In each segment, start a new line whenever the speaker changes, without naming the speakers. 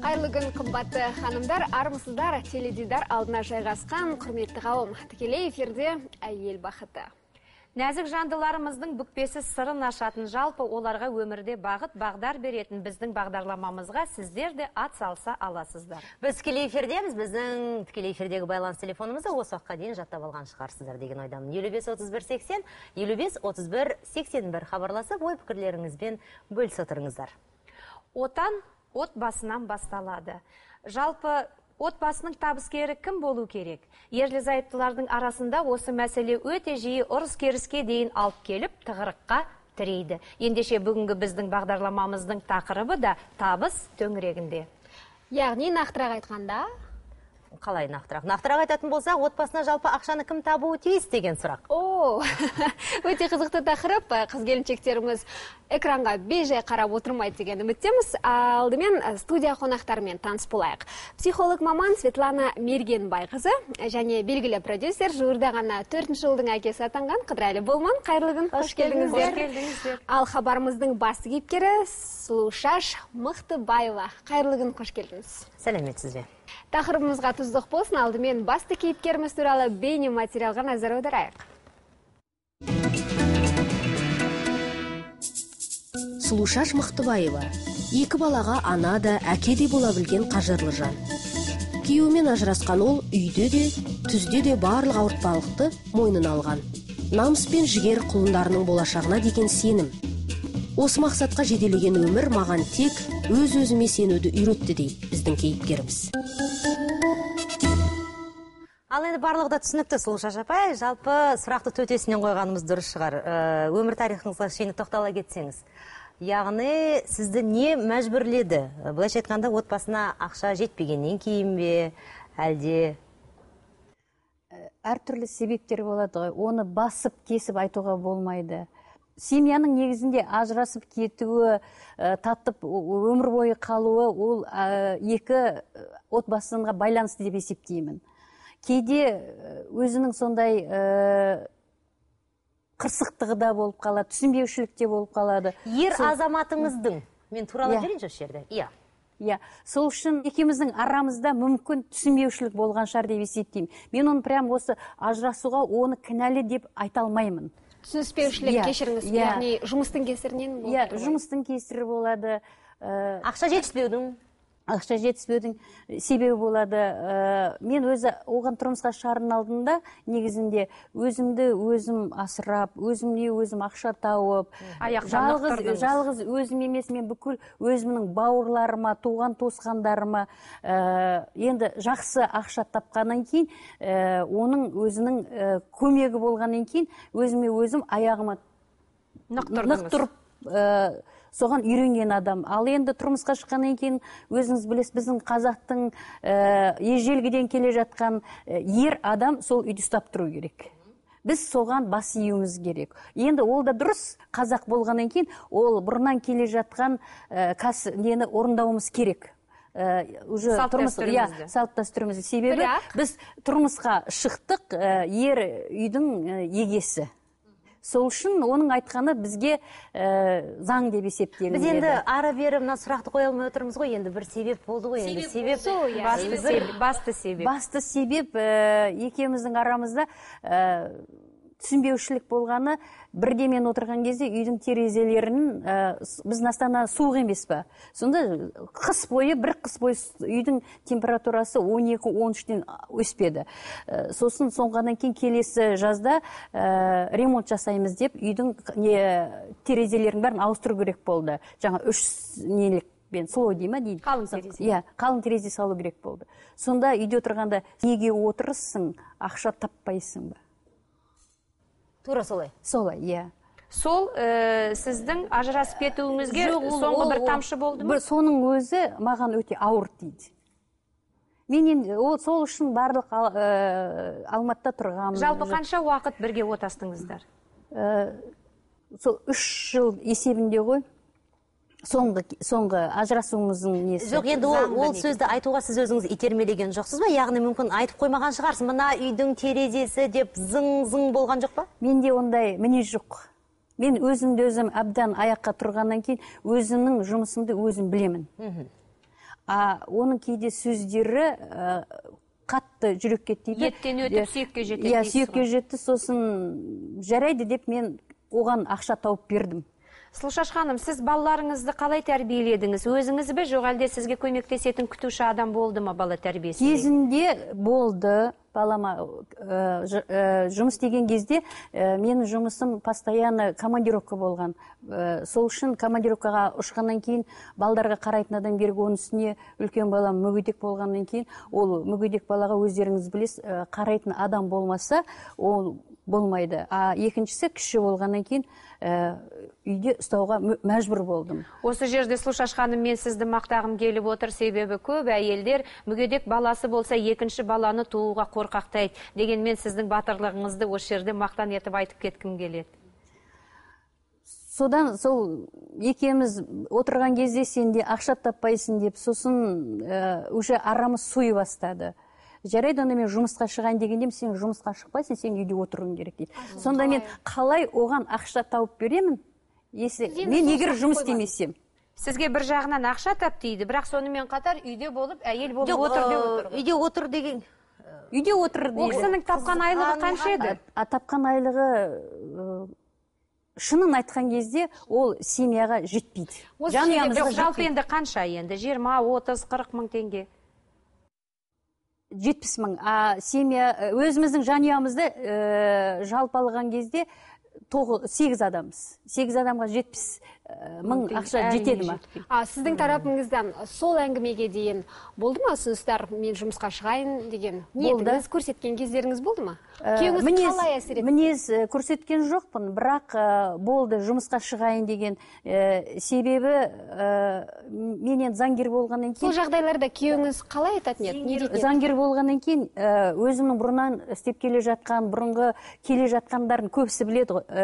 Қайырлы күн, қымбатты ханымдар, армысыздар, теледидар алдына жайғасқан құрметті қауым. Тікелей эфирде әйел бақыты.
Нәзік жандыларымыздың бүкпесі сырын ашатын, жалпы оларға өмірде бағыт-бағдар беретін біздің бағдарламамызға сіздер де ат салса аласыздар.
Біз тікелей эфирдеміз, біздің тікелей эфирдегі байланыс телефонымызды осы уақытқа дейін жаттап алған шығарсыздар деген ойдамын. 55-31-80, 55-31-81 хабарласып, ой пікірлеріңізбен бөлісе отырыңыздар.
Отан отбасынан басталады. Жалпы отбасының табыскері кім болу керек? Ерлі-зайыптылардың арасында осы мәселе өте жиі ұрыс-керіске дейін алып келіп, тығырыққа тірейді. Ендеше бүгінгі біздің бағдарламамыздың тақырыбы да табыс төңірегінде.
Яғни нақтырақ айтқанда?
Қалай нақтырақ? Нақтырақ айтатын болса, отбасына жалпы ақшаны кім табуы тиіс деген сұрақ.
Өте қызықты тақырып. Қыз-келіншектеріміз экранға бей-жай қарап отырмайды деген үміттеміз. Алдымен студия қонақтарымен таныс болайық. Психолог маман Светлана Мергенбайқызы және белгілі продюсер, жуырда ғана 4 жылдың әкесі атанған Қыдырәлі Болман. Қайырлы күн, қош келдіңіздер. Ал хабарымыздың басты кейіпкері Сұлушаш Мықтыбаева. Қайырлы күн, қош келдіңіз.
Сәлеметсіз бе?
Тақырыбымызға тұздық болсын, алдымен басты кейіпкеріміз туралы бейне материалға назар аударайық.
Сұлушаш Мықтыбаева. Екі балаға ана да, әке де бола білген қажырлы жан. Күйеуімен ажырасқан ол үйде де, түзде де барлық ауыртпалықты мойнына алған. Намыс пен жігер құлындарының болашағына деген сенім. Осы мақсатқа жетелеген өмір маған тек өз-өзіме сенуді үйретті дейді біздің кейіпкеріміз.
Ал енді барлығы да түсінікті, Сұлушаш апай. Жалпы сұрақты төтесінен қойғанымыз дұрыс шығар. Өмір тарихыңызға кішкене тоқтала кетсеңіз. Яғни сізді не мәжбүрледі? Былайша айтқанда, отбасына ақша жетпегеннен кейін бе, әлде?
Әртүрлі себептер болады ғой. Оны басып, кесіп айтуға болмайды. Семьяның негізінде ажырасып кетуі, татып өмір бойы қалуы, ол екі отбасыға байланысты деп есептеймін. Кейде өзінің сондай қырсықтығы да болып қалады, түсінбеушілік те болып қалады.
Ер азаматыңыздың, мен туралап жүрейін жоқ жерде.
Иә, сол үшін екеуміздің арамызда мүмкін түсінбеушілік болған шығар деп есептеймін. Мен оны прям осы ажырасуға оны кінәлі деп айта алмаймын.
Түсініспеушілік кешіріңіз, яғни жұмыстың кесірінен болды?
Иә, жұмыстың кесірі болады.
Ақша
жетіспеудің себебі болады. Мен өзі оған тұрмысқа шығардың алдында негізінде өзімді өзім асырап, өзімде өзім ақша тауып, жалғыз өзім емес, мен бүкіл өзімнің бауырларыма, туған туысқандарыма енді жақсы ақша тапқаннан кейін, оның өзінің көмегі болғаннан кейін, өзіме өзім аяғыма нық тұрып соған үйренген адам. Ал енді тұрмысқа шыққаннан кейін өзіңіз білесіз, біздің қазақтың ежелгіден келе жатқан ер адам сол үйді ұстап тұру керек. Біз соған бас июіміз керек. Енді ол да дұрыс, қазақ болғаннан кейін ол бұрыннан келе жатқан нені орындауымыз керек. Салт дәстүрімізді. Себебі біз тұрмысқа шықтық, ер үйдің егесі. Сол үшін оның айтқаны бізге заң деп есептелінеді.
Біз енді ары бері мына сұрақты қоя алмай отырмыз ғой, енді бір себеп болды ғой, енді
басты себеп екеуміздің арамызда түсінбеушілік болғаны, бірде мен отырған кезде үйдің терезелерін біз Астана суық емес па? Сонда бір қыс бойы үйдің температурасы 12-13-тен өспеді. Сосын соңғаннан кейін келесі жазда ремонт жасаймыз деп үйдің терезелерін бәрін ауыстыру керек болды. Жаңа 3 нелік слой дейма дейді.
Қалың терезе.
Иә, қалың терезе салу керек болды. Сонда үйде отырғанда неге отырсың, ақша таппайсың ба?
Тура солай.
Солай, иә.
Сол сіздің ажырасып кетуіңізге соңғы бір тамшы болды ма?
Соның өзі маған өте ауыр дейді. Мен сол үшін барлық Алматыда тұрғам.
Жалпы қанша уақыт бірге отастыңыздар?
Сол 3 жыл есебінде ғой. Соңғы ажырасуымыздың несі.
Жоқ, енді ол сөзді айтуға сіз өзіңіз итермелеген жоқсыз ба? Яғни мүмкін айтып қоймаған шығарсың, мына үйдің терезесі деп зың болған жоқ па?
Менде ондай мінез жоқ. Мен өзімді өзім әбден аяққа тұрғаннан кейін өзімнің жұмысымды өзім білемін. оның кейде сөздері қатты жүрекке тиді.
Еттен өтіп сүйекке жетеді.
Иә, сүйекке жетті, сосын жарайды деп мен оған ақша тауып бердім.
Сұлушаш ханым, сіз балаларыңызды қалай тәрбиеледіңіз? Өзіңіз бе, жоқ әлде сізге көмектесетін күтуші адам болды ма бала тәрбиесінде?
Кезінде болды. Балама жұмыс деген кезде менің жұмысым постоянно командировка болған. Сол үшін командировкаға ұшқаннан кейін балдарға қарайтын адам керек, оның үстіне үлкен балам мүгедек болғаннан кейін, ол мүгедек балаға өздеріңіз білесіз, қарайтын адам болмаса, ол болмайды. Екіншісі кіші болғаннан кейін үйде ұстауға мәжбүр болдым.
Осы жерде Сұлушаш ханым, мен сізді мақтағым келіп отыр, себебі көп әйелдер мүгедек баласы болса екінші баланы тууға қорқақтайды. Дегенмен сіздің батырлығыңызды осы жерде мақтан етіп айтып кеткім келеді.
Содан сол екеуміз отырған кезде сен де ақша таппайсың деп, сосын уже арамыз суи бастады. Жарайды, онда мен жұмысқа шығайын дегенде, сен жұмысқа шықпайсың, сен үйде отыруың керек дейді. Сонда мен қалай оған ақша тауып беремін, мен егер жұмыс істемесем?
Сізге бір жағынан ақша тап дейді, бірақ сонымен қатар үйде болып, әйел болып отыр деп отыр.
Үйде отыр деген.
Үйде отыр дейді.
Ол кісінің тапқан айлығы қанша еді?
Тапқан айлығы, шынын айтқан кезде, ол семьяға жетпейді.
Жалпы енді қанша енді? 20, 30, 40 мың теңге?
70 мың. Семья, өзіміздің жанұямызды жалпы алған кезде 8 адамыз. 8 адамға 70 мың ақша жетеді ма?
Сіздің тарапыңыздан сол әңгімеге дейін болды ма ұсыныстар, мен жұмысқа шығайын деген ниетіңіз көрсеткен кездеріңіз болды ма? Күйеуіңіз қалай әсер етті?
Мінез көрсеткен жоқпын, бірақ болды жұмысқа шығайын деген себебі мен енді заңгер болғаннан кейін.
Сол жағдайларда күйеуіңіз қалай айтатын еді?
Заңгер болғаннан кейін өзімнің бұрыннан істеп келе жатқан, бұрынғы келе жатқандарын көбісі біледі ғой.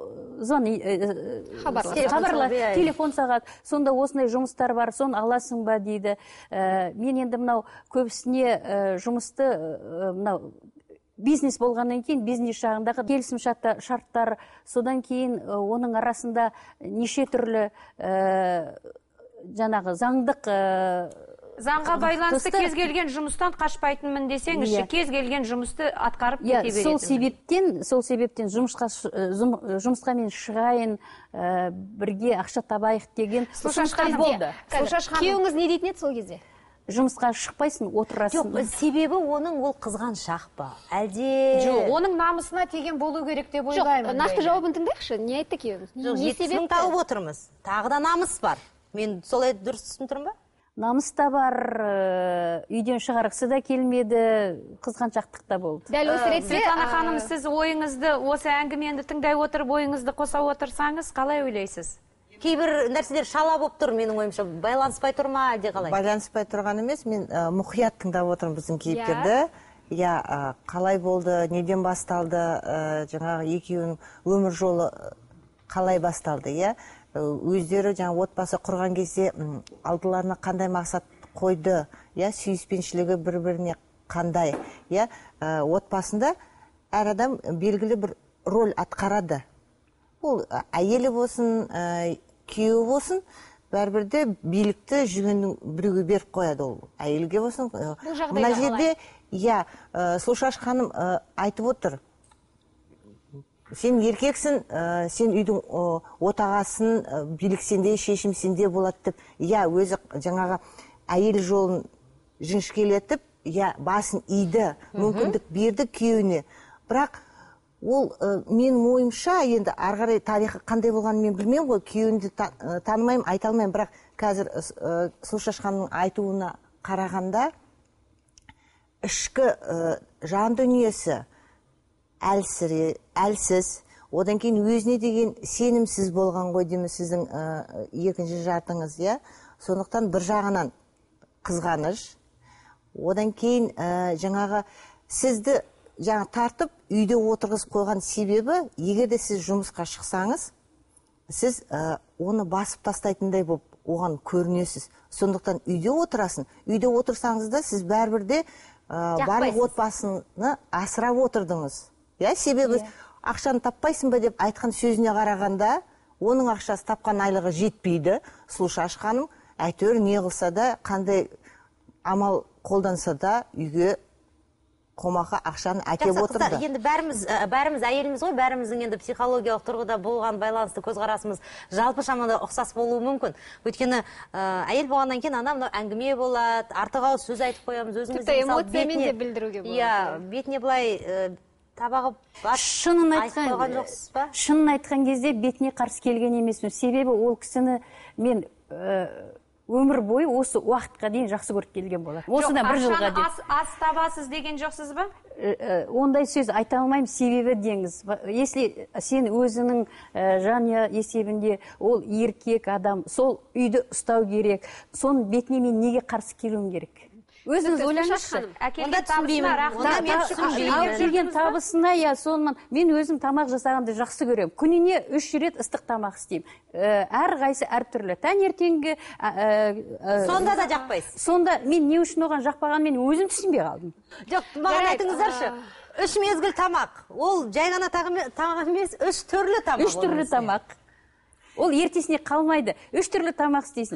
Хабарлас, телефон сағат, сонда осындай жұмыстар бар, соны аласың ба дейді. Мен енді мынау көбісіне жұмысты бизнес болғаннан кейін, бизнес жағындағы келісім шарттар, содан кейін оның арасында неше түрлі жаңағы заңдық
Заңға байланысты кез келген жұмыстан қашпайтынмын десеңізші, кез келген жұмысты атқарып кете беретін.
Сол себептен жұмысқа мен шығайын, бірге ақша табайық деген
ұсыныстар болды.
Күйеуіңіз не дейтін еді сол кезде?
Жұмысқа шықпайсың, отырасың.
Жоқ, себебі оның ол қызғаншақ па? Әлде...
Жоқ, оның намысына теген болу керек деп ойлаймын.
Жоқ, нақты жауабын тыңдайықшы, не айтты күйеуіңіз?
Жоқ, 70 мың тауып отырмыз. Тағы да намыс бар. Мен солай дұрыс түсініп тұрмын ба?
Намыс та бар, үйден шығарғысы да келмеді, қызғаншақтық та болды.
Дәл осы ретте,
Светлана ханым, сіз ойыңызды, осы әңгімені тыңдай отырып, ойыңызды қоса отырсаңыз, қалай ойлайсыз?
Кейбір нәрселер шала болып тұр, менің ойымша, байланыспай тұр ма, әлде қалай?
Байланыспай тұрған емес, мен мұқият тыңдап отырмын біздің кейіпкерді. Қалай болды, неден басталды, жаңағы екеуінің өмір жолы қалай басталды, өздері жаңа отбасы құрған кезде алдыларына қандай мақсат қойды, сүйіспеншілігі бір-біріне қандай, отбасында әр адам белгілі бір роль атқарады. Ол әйелі болсын, күйеуі болсын, бәрібірде билікті жүгеннің біреуге беріп қояды ол. Әйелге болсын, мына жерде, Сұлушаш ханым айтып отыр. Сен еркексің, сен үйдің отағасын, билік сенде, шешім сенде болады деп, өзі жаңағы әйел жолын жіңішкелетіп, басын иді, мүмкіндік берді күйеуіне. Бірақ ол менің ойымша, енді арғарай тарихы қандай болғанын мен білмеймін ғой, күйеуінді танымаймын, айта алмаймын, бірақ қазір Сұлушаш ханымның айтуына қарағанда, ішкі жан дүниесі әлсіз, одан кейін өзіне деген сенімсіз болған ғой дейміз сіздің екінші жартыңыз, сондықтан бір жағынан қызғаныш, одан кейін жаңағы сізді тартып үйде отырғызып қойған себебі, егер де сіз жұмысқа шықсаңыз, сіз оны басып тастайтындай болып оған көрінесіз. Сондықтан үйде отырасын. Үйде отырсаңыз да сіз бәрібірде барлық отбасыны асырап отырдыңыз. Себебі ақшаны таппайсың ба деп айтқан сөзіне қарағанда, оның ақшасы тапқан айлығы жетпейді. Сұлушаш ханым әйтеуір не қылса да, қандай амал қолданса да үйге қомақа ақшаны әкеп отырды.
Енді бәріміз әйеліміз ғой, бәріміздің енді психологиялық тұрғыда болған байланысты көзқарасымыз жалпы шамада ұқсас болуы мүмкін. Өйткені әйел болғаннан кейін мынау әңгіме болады, артық ауыз сөз айтып қоямыз, өзіміздің
тіпті эмоциямен де білдіруге болады.
Иә, бетіне былай табағы
шынын айтқан кезде бетіне қарсы келген емеспін. Себебі ол кісіні мен өмір бойы осы уақытқа дейін жақсы көріп келген болады. Осыдан бір жылға дейін.
Ас табасыз деген жоқсыз ба?
Ондай сөз айта алмаймын, себебі деңіз. Если сен өзінің жанұя есебінде ол еркек адам, сол үйді ұстау керек, соның бетіне мен неге қарсы келуім керек? Өзіңіз ойлаңызшы. Әкелген табысына, я сонымен мен өзім тамақ жасағанды жақсы көремін. Күніне 3 рет ыстық тамақ істеймін. Әр қайсы әртүрлі. Таңертеңгі
сонда да жақпайсыз.
Сонда мен не үшін оған жақпаған мен өзім түсінбей қалдым.
Жоқ, маған айтыңыздаршы. 3 мезгіл тамақ. Ол жай ғана тамақ емес, 3 түрлі тамақ.
3 түрлі тамақ. Ол ертесіне қалмайды. 3 түрлі тамақ істейсің.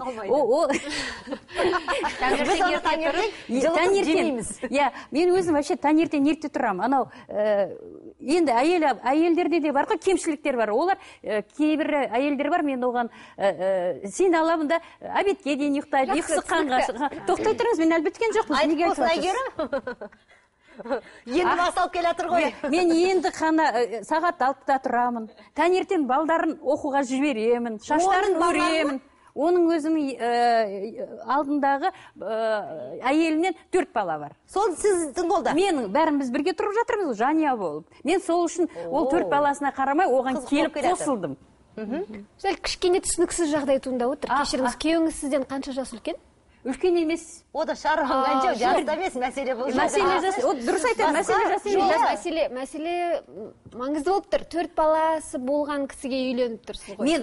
Таңертең. Мен өзім вообще таңертең ерте тұрамын. Анау енді әйелдерде де бар ғой, кемшіліктер бар. Олар кейбір әйелдер бар, мен оған сен аламын да обедке дейін ұйықтайды, ұйқысы қанға. Тоқтай тұрыңыз, мен әлбіткен жоқпын. Неге айтып
енді басталып келатыр ғой.
Мен енді қана сағат 6-да тұрамын. Таңертең балдарын оқуға жіберемін, шаштарын өремін. Оның өзінің алдындағы әйелінен 4 бала бар.
Сол сіздің қолда?
Мен бәріміз бірге тұрып жатырмыз, жанұя болып. Мен сол үшін ол 4 баласына қарамай оған келіп қосылдым.
Сәл кішкене түсініксіз жағдай туындап отыр. Кешіріңіз, күйеуіңіз сізден қанша жас үлкен?
Үлкен емес.
О да шаралған жаста емес, мәселе бұл.
Мәселе жас, дұрыс айтады, мәселе жас емес.
Мәселе маңызды болып тұр. 4 баласы болған кісіге үйленіп тұрсыз ғой.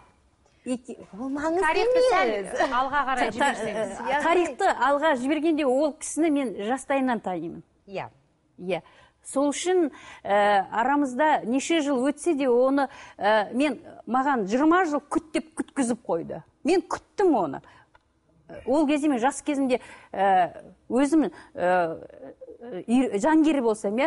Алға қарай жіберсеңіз.
Тарихты алға жібергенде ол кісіні мен жастайынан танимын. Иә. Сол үшін арамызда неше жыл өтсе де оны маған 20 жыл күткізіп қойды. Мен күттім оны. Ол кезде мен жас кезімде өзім жангері болсам,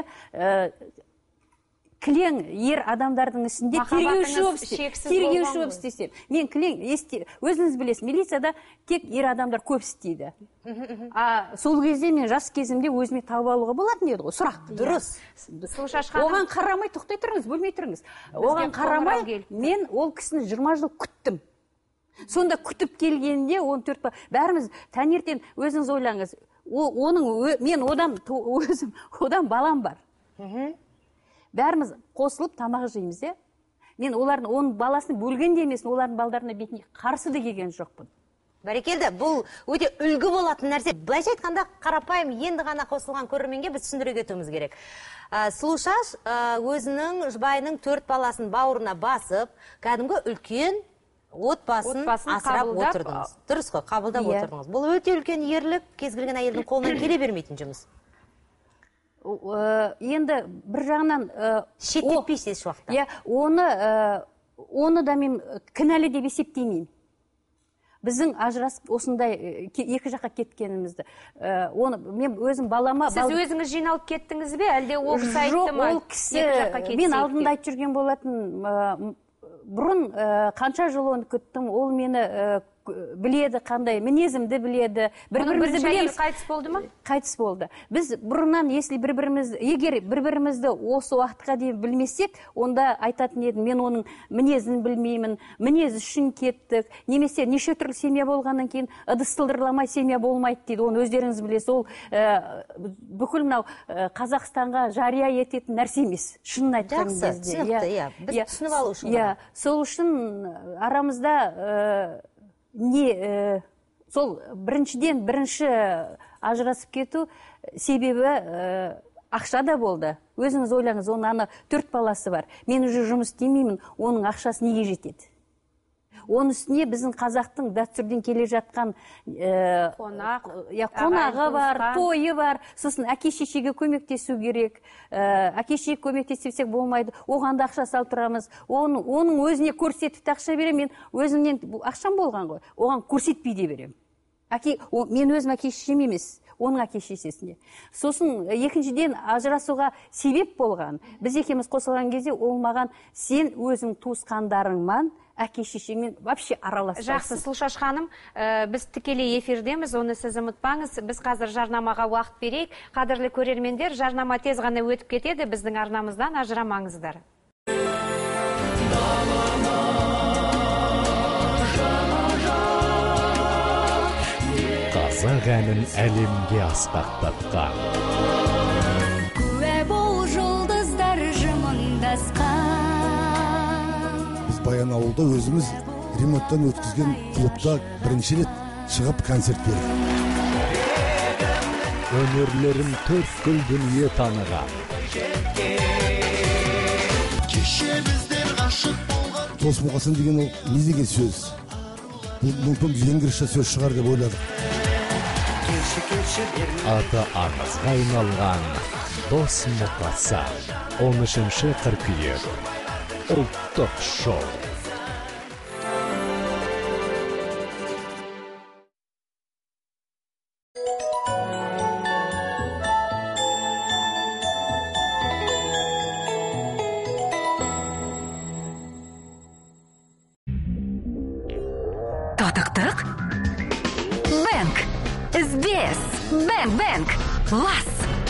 кілең ер адамдардың ішінде тергеуші болып істесем. Мен кілең, өзіңіз білесіз, милицияда тек ер адамдар көп істейді. Сол кезде мен жас кезімде өзіме тауып алуға болатын еді ғой, сұрақ.
Дұрыс.
Оған қарамай, тоқтай тұрыңыз, бөлмей тұрыңыз. Оған қарамай, мен ол кісіні 20 жыл күттім. Сонда күтіп келгенде 14 бала, бәріміз таңертең өзіңіз ойлаңыз, мен одан балам бар. Бәріміз қосылып тамақ жейміз, мен оның баласын бөлгенде емес, олардың балдарына бетіне қарсы да келген жоқпын.
Бәрекелді, бұл өте үлгі болатын нәрсе. Былайша айтқанда қарапайым енді ғана қосылған көрерменге біз түсіндіре кетуіміз керек. Сұлушаш өзінің жұбайының 4 баласын бауырына басып, кәдімгі үлкен отбасын асырап отырдыңыз. Дұрыс қой, қабылдап отырдыңыз. Бұл өте үлкен ерлік, кез келген әйелдің қолынан келе бермейтін жұмыс.
Енді бір жағынан
шеттетпейсіз уақытта.
Оны да мен кінәлі деп есептеймін. Біздің ажырасып осындай 2 жаққа кеткенімізді. Мен өзім балама...
Сіз өзіңіз жиналып кеттіңіз бе, әлде ол кісі айтты ма?
Жоқ, ол кісі мен алдында айтып жүрген болатын. Бұрын қанша жыл оны күттім, ол мені біледі, қандай мінезімді біледі.
Бір-бірімізді білеміз. Қайтыс болды ма?
Қайтыс болды. Біз бұрыннан, егер бір-бірімізді осы уақытқа дейін білмесек, онда айтатын едім, мен оның мінезін білмеймін, мінез үшін кеттік. Немесе неше түрлі семья болғаннан кейін ыдыс-сылдырламай семья болмайды дейді. Оны өздеріңіз білесіз. Ол бүкіл мынау Қазақстанға жария ететін нәрсе емес. Шынын айтқан кезде.
Жақсы, түсінікті, біз түсініп алу үшін.
Сол үшін арамызда сол бірінші ажырасып кету себебі ақша да болды. Өзіңіз ойлаңыз, оның 4 баласы бар. Мен уже жұмыс істемеймін, оның ақшасы неге жетеді? Оның үстіне біздің қазақтың дәстүрден келе жатқан қонағы бар, тойы бар. Сосын әке-шешеге көмектесу керек. Әке-шешеге көмектеспесек болмайды. Оған да ақша салып тұрамыз. Оның өзіне көрсетіп ақша беремін. Мен өзімнен ақшам болған ғой. Оған көрсетпей де беремін. Мен өзім әке-шешем емес. Оның әке-шешесіне. Сосын екіншіден ажырасуға себеп болған. Біз екеуміз қосылған кезде ол маған сен өзің туысқандарыңмен әке-шешеңмен вообще араласпайсың.
Жақсы, Сұлушаш ханым, біз тікелей эфирдеміз, оны сіз ұмытпаңыз. Біз қазір жарнамаға уақыт берейік. Қадірлі көрермендер, жарнама тез ғана өтіп кетеді. Біздің арнамыздан ажырамаңыздар.
Қазақ әнін әлемге асқақтатқан.
Күә бол жұлдыздар жымыңдасқан.
Біз Баянауылда өзіміз ремонттан өткізген клубта бірінші рет шығып концерт бердік.
Өнерлерін төрткүл дүние таныған.
Дос болғасын деген ол не деген сөз? Мүмкін венгрша сөз шығар деп ойладық.
Аты аңызға айналған Дос мұқаса 13 қыркүйек ұлттық шоу.
Татықтық? Бэнк. Іздес. Бэнк. Лас.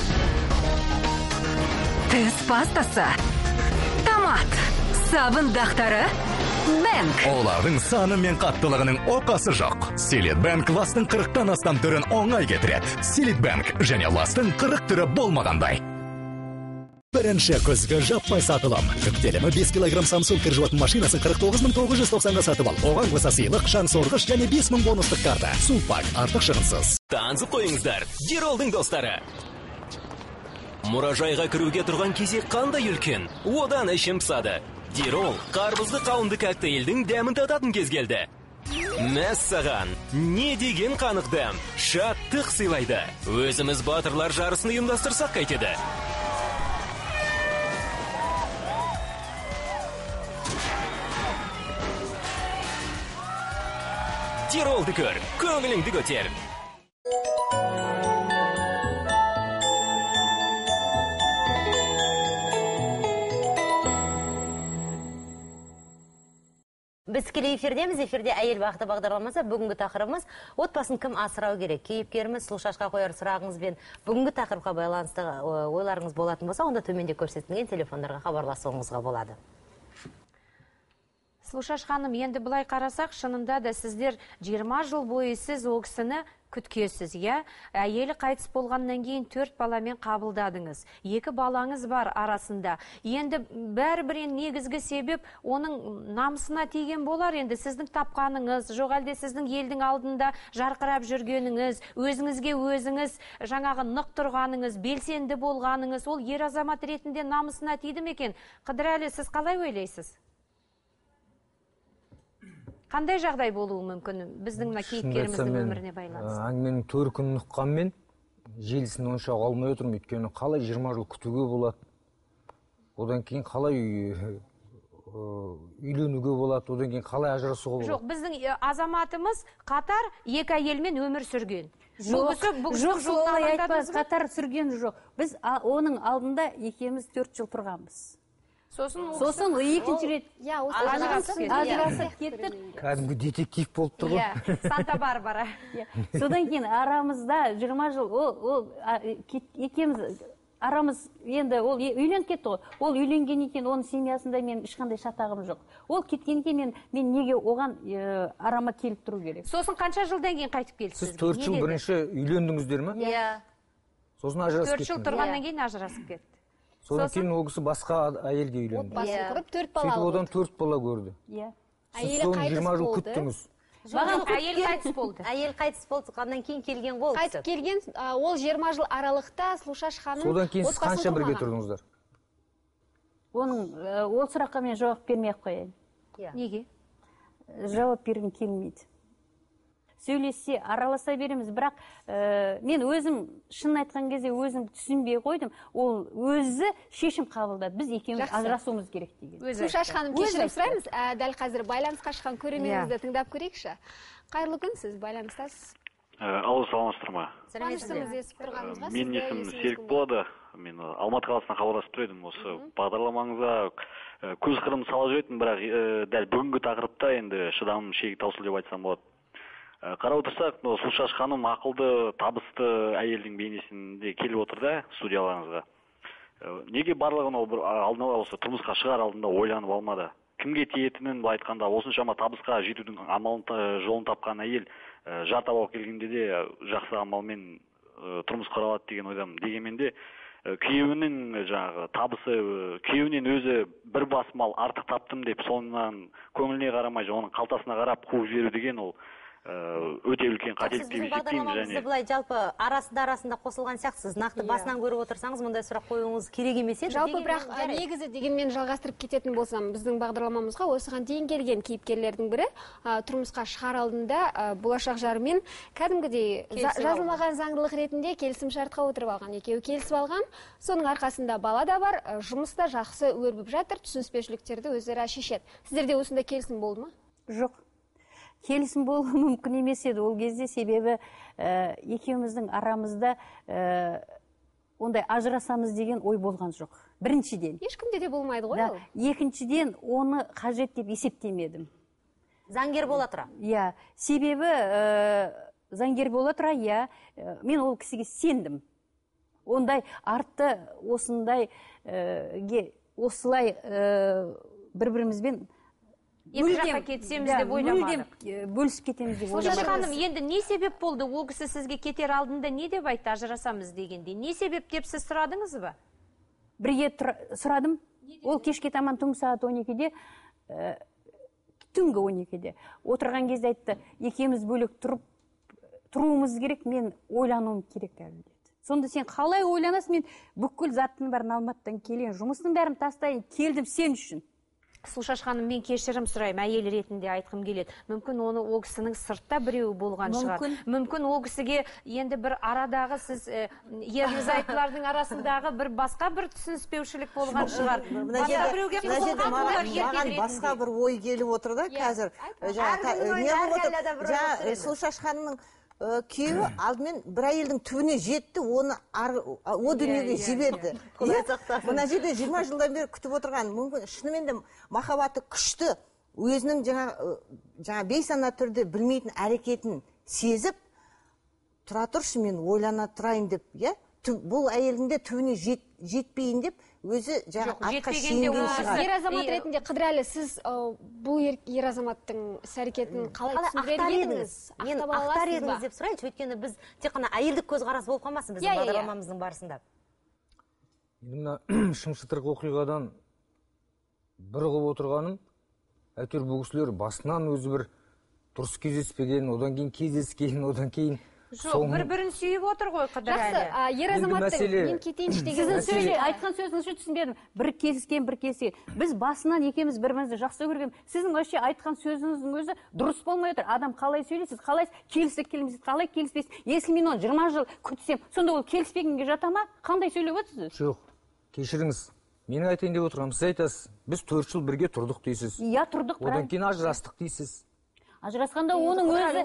Тіс пастасы. Томат. Сабын дақтары. Бэнк.
Олардың саны мен қаттылығының оқасы жоқ. Силитбэнк Ластың 40-тан астам түрін оңай кетіреді. Силитбэнк және Ластың 40 түрі болмағандай. Бірінші күзгі жаппай сатылым. Жүктелімі 5 килограмм Samsung кір жуатын машинасын 49.990-ға сатып ал. Оған қоса сыйлық, шаң сорғыш және 5000 бонустық карта. Сулпак артық шығынсыз. Танысып қойыңыздар, Диролдың достары. Мұражайға кіруге тұрған кезек қандай үлкен? Одан ішім пысады. Дирол қарбызды қауынды коктейльдің дәмін тататын кез келді. Мәссаған, не деген қанық дәм, шаттық сыйлайды. Өзіміз батырлар жарысын ұйымдастырсақ қайтеді. Диролды көр, көңіліңді көтер.
Біз тікелей эфирдеміз. Эфирде әйел бақыты бағдарламасы. Бүгінгі тақырыбымыз отбасын кім асырау керек? Кейіпкеріміз Сұлушашқа қояр сұрағыңыз бен бүгінгі тақырыпқа байланысты ойларыңыз болатын болса, онда төменде көрсетілген телефондарға хабарласуыңызға болады.
Сұлушаш ханым, енді бұлай қарасақ, шынында да сіздер 20 жыл бойы сіз ол кісіні күткесіз, я? Әйелі қайтыс болғаннан кейін 4 баламен қабылдадыңыз. 2 балаңыз бар арасында. Енді бәрібір негізгі себеп оның намысына тиген болар. Енді сіздің тапқаныңыз, жоқ әлде сіздің елдің алдында жарқырап жүргеніңіз, өзіңізге өзіңіз жаңағы нық тұрғаныңыз, белсенді болғаныңыз, ол ер азамат ретінде намысына тиді ме екен? Қыдырәлі, сіз қалай ойлайсыз? Қандай жағдай болуы мүмкін біздің кейіпкеріміздің өміріне байланысты?
Әңгіменің төркінін ұққанмен желісін онша алмай отырмын, өйткені қалай 20 жыл күтуге болады, одан кейін қалай үйленуге болады, одан кейін қалай ажырасуға болады.
Жоқ, біздің азаматымыз қатар 2 әйелмен өмір сүрген.
Жоқ, олай айтпас, қатар сүрген жоқ. Біз оның алдында екеуміз 4 жыл тұрғанбыз. Сосын екінші рет ажырасып кеттік.
Кәдімгі детектив болып тұр ғой.
Санта-Барбара.
Содан кейін арамызда 20 жыл екеуміз арамыз енді ол үйленіп кетті ғой. Ол үйленгеннен кейін оның семьясында мен ешқандай шатағым жоқ. Ол кеткеннен кейін мен неге оған арама келіп тұру керек?
Сосын қанша жылдан кейін қайтып келдіңіз?
Сіз 4 жыл бірінші үйлендіңіздер ме?
Иә.
Сосын ажырасып кеттіңіз.
4 жыл тұрғаннан кейін ажырасып кетті.
Содан кейін ол кісі басқа әйелге үйленді.
Отбасын құрып 4 бала
сөйтіп одан 4 бала көрді.
Әйелі қайтыс болды.
Әйел қайтыс болды.
Әйел қайтыс болғаннан кейін келген ғой.
Қайтып келген, ол 20 жыл аралықта Сұлушаш ханым
содан кейін сіз қанша бірге тұрдыңыздар?
Ол сұраққа мен жауап бермей-ақ қояйын.
Неге?
жауап бергім келмейді. Сөйлессе, араласа береміз, бірақ мен өзім шын айтқан кезде өзім түсінбей қойдым. Ол өзі шешім қабылдады. Біз екеуміз ажырасуымыз керек деген.
Сушаш ханым, кешірім сұраймыз. Дәл қазір байланысқа шыққан көрерменімізді тыңдап көрейікші. Қайырлы күн, сіз байланыстасыз.
Алло, саламатсыздар ма? Менің есімім Серік болады. Мен Алматы қаласынан хабарласып тұр едім. Осы бағдарламаңызға көз қырым сала жүретін, бірақ дәл бүгінгі тақырыпта енді шыдамым шегі таусылды деп айтсам болады. Қарап отырсақ, Сұлушаш ханым ақылды, табысты әйелдің бейнесінде келіп отыр да студияларыңызға. Неге барлығын алдын ала осы тұрмысқа шығар алдында ойланып алмады? Кімге тиетінін былай айтқанда, осыншама табысқа жетудің амалын жолын тапқан әйел жар таба келгенде де жақсы амалмен тұрмыс құра алады деген ойдамын. Дегенмен де күйеуінің жаңағы табысы, күйеуінен өзі бір бас мал артық таптым деп соңынан көңіліне қарамай, оның қалтасына қарап қуып жіберу деген ол өте үлкен қателік деп есептеймін.
Және былай жалпы арасында қосылған сияқтысыз. Нақты басынан көріп отырсаңыз, мұндай сұрақ қоюыңыз керек емес еді.
Жалпы бірақ негізі дегенмен жалғастырып кететін болсам, біздің бағдарламамызға осыған дейін келген кейіпкерлердің бірі тұрмысқа шығар алдында болашақ жарымен кәдімгідей жазылмаған заңдылық ретінде келісім шартқа отырып алған. Екеуі келісіп алған. Соның арқасында бала да бар, жұмыста жақсы өрбіп жатыр, түсініспеушіліктерді өздері шешеді. Сіздерде осындай келісім болды ма?
Жоқ. Келісім болуы мүмкін емес еді ол кезде, себебі екеуміздің арамызда ондай ажырасамыз деген ой болған жоқ. Біріншіден.
Ешкімде де болмайды ғой ол.
Екіншіден, оны қажет деп есептемедім.
Заңгер бола тұра?
Иә, себебі заңгер бола тұра, иә, мен ол кісіге сендім. Ондай артты осындай осылай бір-бірімізбен
екі жаққа кетсеміз деп ойламадық.
Бөлісіп кетеміз деп ойламадық.
Сұлушаш ханым, енді не себеп болды? Ол кісі сізге кетер алдында не деп айтты, ажырасамыз дегенде? Не себеп деп сіз сұрадыңыз ба?
Бірге сұрадым. Ол кешке таман түнгі сағат 12-де, түнгі 12-де отырған кезде айтты, екеуміз бөлек тұруымыз керек, мен ойлануым керек әлі деді. Сонда сен қалай ойланасың? Мен бүкіл заттың бәрін Алматыдан келген, жұмыстың бәрін тастайын, келдім сен үшін.
Сұлушаш ханым, мен кешірім сұраймын, әйел ретінде айтқым келеді. Мүмкін оны ол кісінің сыртта біреуі болған шығар. Мүмкін ол кісіге енді бір арадағы сіз ерлі-зайыптылардың арасындағы бір басқа бір түсініспеушілік болған шығар.
Маған басқа бір ой келіп отыр да қазір. Сұлушаш ханымның күйеуі алдымен бір әйелдің түбіне жетті, оны о дүниеге жіберді. Мына жерде 20 жылдан бері күтіп отырған, мүмкін шынымен де махаббаты күшті, өзінің жаңа бейсана түрде білмейтін әрекетін сезіп, тұра тұршы, мен ойлана тұрайын деп, бұл әйелдің де түбіне жетпейін деп, өзі атқа шейінген шығар.
Ер азамат ретінде Қыдырәлі, сіз бұл ер азаматтың іс-әрекетін қалай түсіндірер едіңіз?
Мен ақтар едіңіз деп сұрайыншы, өйткені біз тек қана әйелдік көзқарас болып қалмасын біздің бағдарламамыздың барысында.
Мына шым-шытырық оқиғадан бір қылып отырғаным, әйтеуір бұл кісілер басынан өзі бір дұрыс кездеспеген, одан кейін кездескен, одан кейін
жоқ, бір-бірін сүйіп отыр ғой Қыдырәлі.
Жақсы, ер азаматтың мен кетейінші деген
сөзі айтқан сөзіңізді түсінбедім. Бір келіскен. Біз басынан екеуміз бір-бірімізді жақсы көрген. Сіздің вообще айтқан сөзіңіздің өзі дұрыс болмай отыр. Адам қалай сөйлейсіз, қалай келіспейсіз, қалай келіспейсіз. Если мен оны 20 жыл күтсем, сонда ол келіспегенге жата ма? Қандай сөйлеп отырсыз?
Жоқ, кешіріңіз. Менің айтайын деп отырғаным, сіз айтасыз, біз 4 жыл бірге тұрдық дейсіз.
Иә, тұрдық.
Одан кейін ажырастық дейсіз.
Ажырасқанда оның өзі,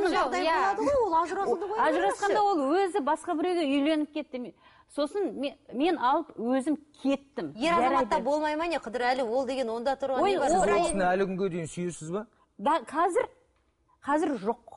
ажырасқанда ол өзі басқа біреуге үйленіп кетті. Сосын мен алып өзім кеттім.
Ер азаматта болмай ма не, Қыдырәлі, ол деген онда тұр.
Сіз осыны әлі күнге дейін сүйесіз ба?
Қазір жоқ.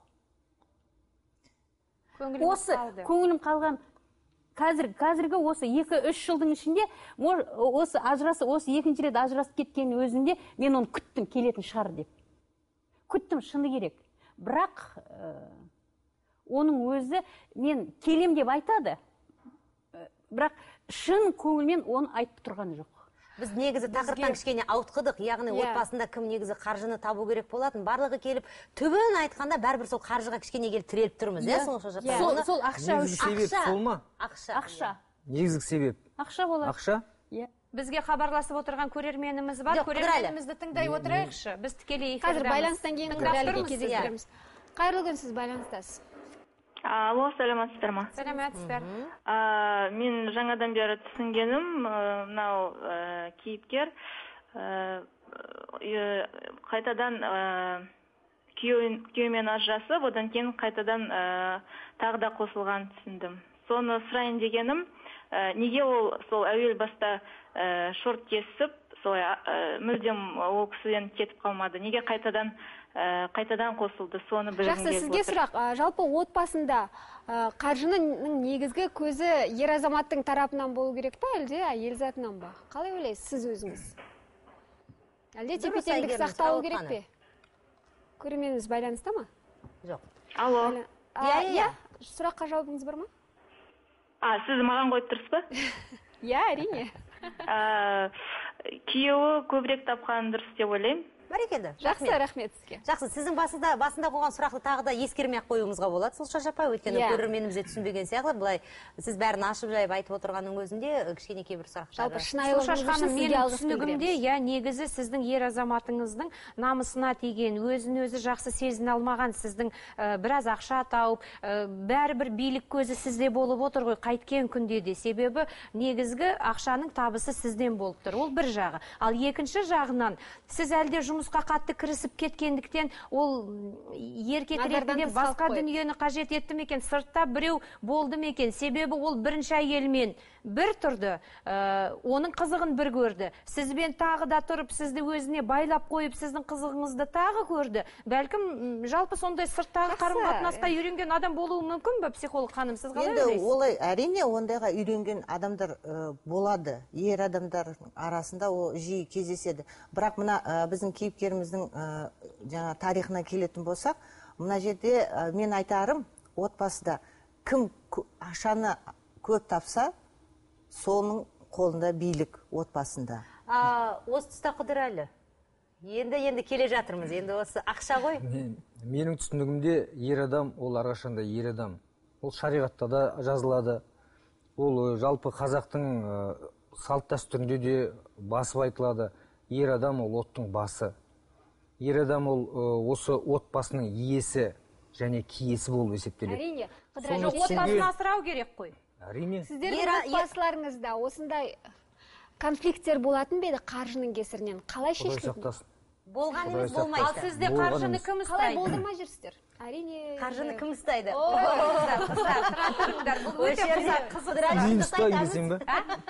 Осы көңілім қалған. Қазіргі осы 2-3 жылдың ішінде, осы екінші рет ажырасып кеткен өзінде мен оны күттім, келетін шығар деп. Күттім, шыны керек. Бірақ оның өзі мен келем деп айтады. Бірақ шын көңілмен оны айтып тұрған жоқ.
Біз негізі тақырыптан кішкене ауытқыдық, яғни отбасында кім негізі қаржыны табу керек болатын, барлығы келіп, түбін айтқанда бәрібір сол қаржыға кішкене келіп тіреліп тұрмыз.
Сол ақша
үшін. Негізгі себеп сол ма?
Ақша.
Негізгі себеп.
Ақша болады.
Ақша?
Бізге хабарласып отырған көрерменіміз бар. Көрерменімізді тыңдай отырайықшы. Біз тікелей эфирдеміз.
Қазір байланыстан кейін Қыдырәліге кездестіреміз. Қайырлы күн, сіз байланыстасыз.
Алло, сәлеметсіздер ма?
Сәлеметсіздер.
Мен жаңадан бері түсінгенім, мынау кейіпкер қайтадан күйеуімен ажырасып, одан кейін қайтадан тағы да қосылған түсіндім. Соны сұрайын дегенім, неге ол сол әуел баста шорт кесіп, солай мүлдем ол кісіден кетіп қалмады? Неге қайтадан қосылды? Соны білгім келіп отыр.
Жақсы, сізге сұрақ. Жалпы отбасында қаржының негізгі көзі ер азаматтың тарапынан болу керек па, әлде әйел затынан ба? Қалай ойлайсыз сіз өзіңіз? Әлде тепе-теңдік сақталу керек пе? Көрерменіміз байланыста ма?
Жоқ.
Алло.
Иә, сұраққа жауабыңыз бар ма?
Сіз маған қойып тұрсыз ба?
Иә, әрине.
Күйеуі көбірек тапқан дұрыс деп ойлаймын.
Бәрекелді.
Жақсы, рахмет сізге.
Жақсы, сіздің басында қойған сұрақты тағы да ескермей-ақ қоюымызға болады. Сұлуша апай, өйткені көрерменімізде түсінбеген сияқты, былай сіз бәрін ашып жайып айтып отырғанның өзінде кішкене кейбір сұрақтар.
Жалпы шынайылығыңыз үшін сізге алғыс
түсінігімде, негізі сіздің ер азаматыңыздың намысына тиген, өзін-өзі жақсы сезіне алмаған, сіздің біраз ақша тауып, бәрібір билік көзі сізде болып отыр ғой, қайткен күнде де. Себебі негізгі ақшаның табысы сізден болып тұр. Ол бір жағы. Ал екінші жағынан, сіз әлде жұмысқа қатты кірісіп кеткендіктен ол еркек ретінде басқа дүниені қажет етті ме екен, сыртта біреу болды ма екен? Себебі ол бірінші әйелмен бір тұрды, оның қызығын бір көрді. Сізбен тағы да тұрып, сізді өзіне байлап қойып, сіздің қызығыңызды тағы көрді. Бәлкім жалпы сондай сырттағы қарым-қатынасқа үйренген адам болуы мүмкін бе, психолог ханым? Сіз қалай ойлайсыз?
Енді олай әрине ондайға үйренген адамдар болады. Ер адамдар арасында ол жиі кездеседі. Бірақ мына біздің кейіпкеріміздің жаңа тарихына келетін болсақ, мына жерде мен айтарым, отбасыда кім ақшаны көп тапса, соның қолында билік отбасында.
Осы тұста Қыдырәлі, енді келе жатырмыз, енді осы ақша ғой.
Менің түсінігімде ер адам, ол әрқашанда ер адам. Ол шариғатта да жазылады. Ол жалпы қазақтың салт дәстүрінде де басып айтылады. Ер адам ол оттың басы. Ер адам ол осы отбасының иесі және киесі болып есептеледі.
Әрине.
Отбасын асырау керек қой.
Әрине.
Сіздердің отбасыларыңызда осындай конфликттер болатын беді қаржының кесірінен? Қалай шешілді?
Болған емес болмайды.
Ал сізде қаржыны кім ұстайды?
Қалай болдырмай жүрсіздер? Әрине.
Қаржыны кім ұстайды?
Мен ұстаймын десем бе?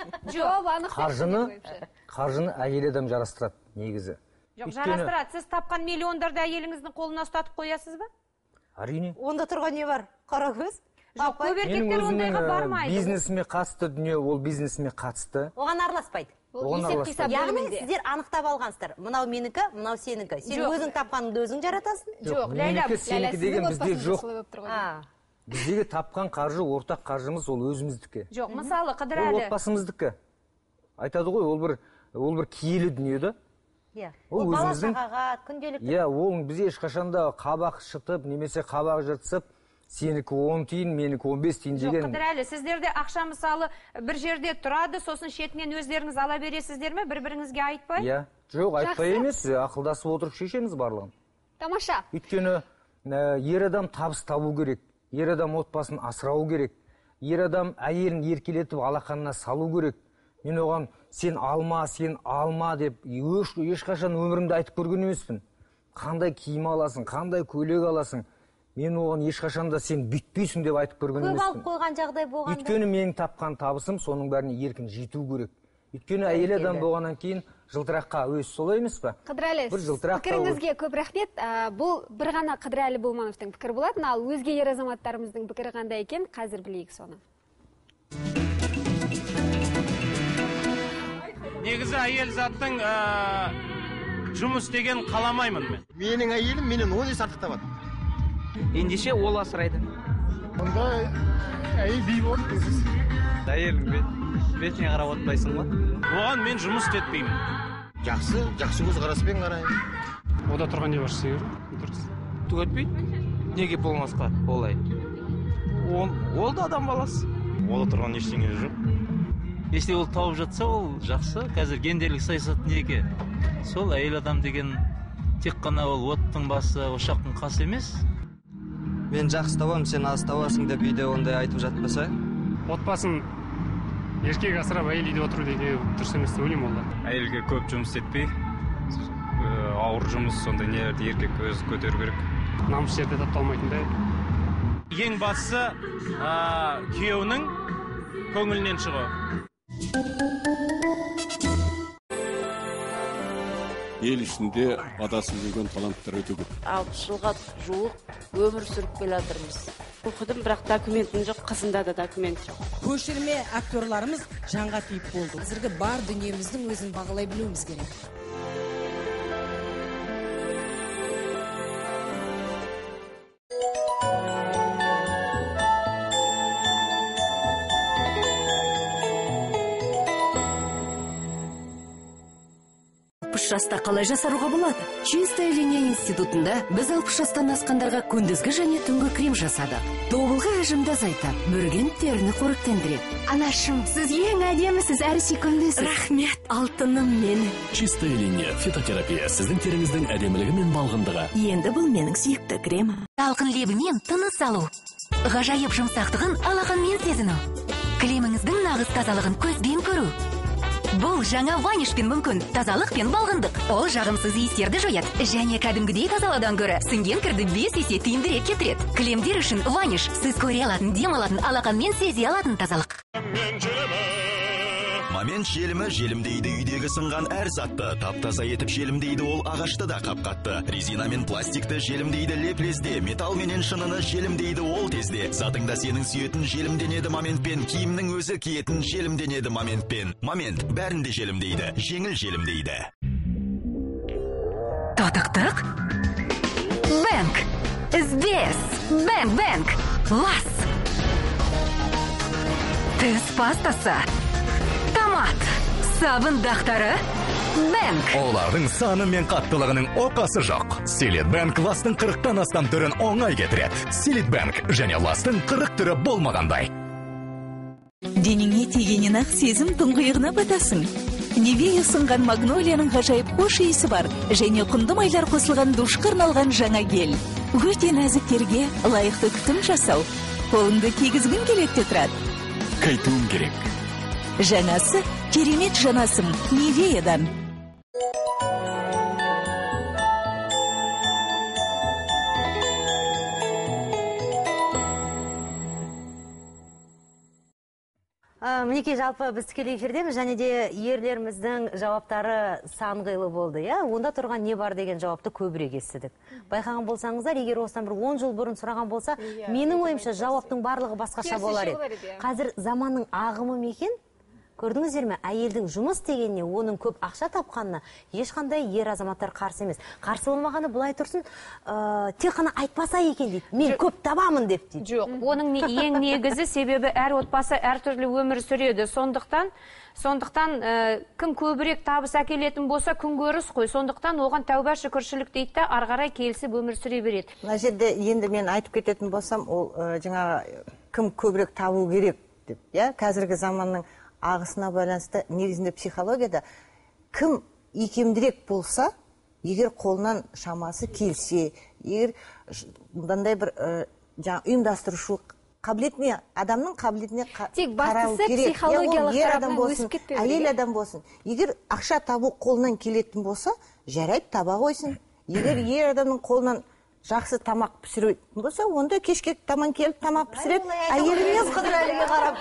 Қаржыны әйел адам жарастырады негізі.
Жоқ, жарастырады. Сіз тапқан миллиондарды әйеліңіздің қолына ұстатып қоясыз ба?
Әрине.
Онда тұрған не бар? Қара көз?
Жоқ, көп еркектер ондайға бармайды.
Бизнесіме қатысты дүние, ол бизнесіме қатысты.
Оған араласпайды. Яғни сіздер анықтап алғансыздар. Мынау менікі, мынау сенікі. Сен өзің тапқаныңды өзің жаратасың?
Жоқ, менікі, сенікі деген бізде жоқ. Біздегі тапқан қаржы, ортақ қаржымыз ол өзіміздікі.
Жоқ, мысалы Қыдырәлі.
Ол отбасымыздікі. Айтады ғой, ол бір киелі дүние да.
Ол бала шағаға, күнделікті.
Ол бізде ешқашанда қабақ шытып, немесе қабақ жыртсып, сенікі 10 тиын, менікі 15 тиын деген.
Жоқ, Қыдырәлі, сіздерде ақша мысалы бір жерде тұрады, сосын шетінен өздеріңіз ала бересіздер ме, бір-біріңізге айтпай?
Жоқ, айтпай емес, ақылдасып отырып шешеміз барлығын.
Тамаша.
Өйткені ер адам табыс табу керек, ер адам отбасын асырау керек, ер адам әйелін еркелетіп алақанына салу керек. Мен оған сен алма деп ешқашан өмірімде айтып көрген емеспін. Қандай киім аласың, қандай көйлек аласың. Мен оған ешқашанда сен бүйтпейсің деп айтып көрген емеспін.
Көп алып қойған жағдай болғанда.
Өйткені менің тапқан табысым соның бәріне еркін жету керек. Өйткені әйел адам болғаннан кейін жылтыраққа өз, солай емес па?
Қыдырәлі, пікіріңізге көп рахмет. Бұл бір ғана Қыдырәлі Болмановтың пікірі болатын, ал өзге ер азаматтарымыздың пікірі қандай екен, қазір білейік соны.
Негізі әйел заттың жұмыс деген қаламаймын мен.
Менің әйелім менен 10 есе артық табады.
Ендеше ол асырайды.
Мұнда әйел бей болып тұрсыз.
Әйелің бетіне қарап отпайсың ба?
Оған мен жұмыс істетпеймін.
Жақсы көзқараспен қараймын.
Ода тұрған не бар сүйір?
Түк етпейді. Неге болмасқа олай? Ол да адам баласы.
Ода тұрған ештеңе жоқ.
если ол тауып жатса, ол жақсы. Қазір гендерлік саясат неге? Сол әйел адам деген тек қана ол оттың басы, ошақтың қасы емес.
Мен жақсы табам, сен аз табасың деп үйде ондай айтып жатпаса.
Отбасын еркек асырап әйел үйде отыру деген дұрыс емес деп ойлаймын олар.
Әйелге көп жұмыс етпей, ауыр жұмыс сондай нелерді еркек өзі көтеру керек.
Намыс жерде тапталмайтындай. Ең бастысы күйеуінің көңілінен шығу.
Ел ішінде адасып жүрген таланттар өте көп.
60 жылға жуық өмір сүріп келатырмыз. Оқыдым, бірақ документім жоқ, қызында да документ жоқ.
Көшірме актерларымыз жанға тиіп болды. Қазіргі бар дүниеміздің өзін бағалай білуіміз керек.
Жаста қалай жасаруға болады? Чистая линия институтында біз 60 жастан асқандарға күндізгі және түнгі крем жасадық. Тобылғы әжімді азайтып, бүрген теріні қоректендіреді. Анашым, сіз ең әдемісіз, әрі сүйкімдісіз. Рахмет, алтыным мен.
Чистая линия фитотерапия сіздің теріңіздің әдемілігі мен балғындығы.
Енді бұл менің сүйікті кремім.
Талқын лебінен тыныс алу. Ғажайып жұмсақтығын алақанмен сезіну. Креміңіздің нағыз тазалығын көзбен көру. Бұл жаңа ванишпен мүмкін. Тазалық пен балғындық. Ол жағымсыз иістерді жояды. Және кәдімгідей тазаладан көрі сіңген кірді 5 есе тиімдірек кетіреді. Кілемдер үшін ваниш сіз көре алатын, дем алатын, алақанмен сезе алатын тазалық.
Момент желімі желімдейді. Үйдегі сынған әр затты таптаза етіп желімдейді. Ол ағашты да қапқатты. Резина мен пластикті желімдейді леп-лезде. Металл менен шыныны желімдейді ол тезде. Затыңда сенің сүйетін желімденеді моментпен. Киімнің өзі киетін желімденеді моментпен. Момент бәрінде желімдейді. Жеңіл желімдейді.
Тотықтық. Бэнк. Іздес. Бэнк. Лас. Тіс пастасы. Томат. Сабын дақтары. Бэнк.
Олардың саны мен қаттылығының оқасы жоқ. Селит Бэнк Ластың 40-тан астам түрін оңай кетіреді. Селит Бэнк және Ластың 40 түрі болмағандай.
Денеңе тегенен ақ сезім тұңғиығына батасың. Невея ұсынған магнолияның ғажайып хош иісі бар және құнды майлар қосылған душқа арналған жаңа гель. Өте нәзіктерге лайықты күтім жасау. Қолыңды кигізгің келеді тұрады.
Қайтуым керек.
Жаңасы керемет жанасым Невеядан.
Мінекей жалпы біз тікелей эфирдеміз және де ерлеріміздің жауаптары сан қилы болды. Онда тұрған не бар деген жауапты көбірек естідік. Байқаған болсаңыздар, егер осыдан бір 10 жыл бұрын сұраған болса, менің ойымша жауаптың барлығы басқаша болар еді. Қазір заманның ағымы мекен? Көрдіңіздер ме? Әйелдің жұмыс дегеніне, оның көп ақша тапқанына ешқандай ер азаматтар қарсы емес. Қарсы болмағаны былай тұрсын, тек қана айтпаса екен дейді. Мен көп табамын деп дейді.
Жоқ, оның ең негізі себебі әр отбасы әртүрлі өмір сүреді. Сондықтан кім көбірек табыс әкелетін болса күнкөріс қой. Сондықтан оған тәуба шүкіршілік дейді де ары қарай келісіп өмір сүре береді.
Мына жерде енді мен айтып кететін болсам, ол жаңа кім көбірек табу керек деп. Қазіргі заманның ағысына байланысты негізінде психологияда кім икемдірек болса, егер қолынан шамасы келсе, егер мынандай бір ұйымдастырушылық қабілетіне, адамның қабілетіне қарау керек.
Психологиялық
тарапынан өсіп кетпеу керек. Әйел адам болсын. Егер ақша табу қолынан келетін болса, жарайды, таба қойсын. Егер ер адамның қолынан жақсы тамақ пісіретін болса, онда кешке таман келіп тамақ пісіреді. Әйеліне Қыдырәліге қарап.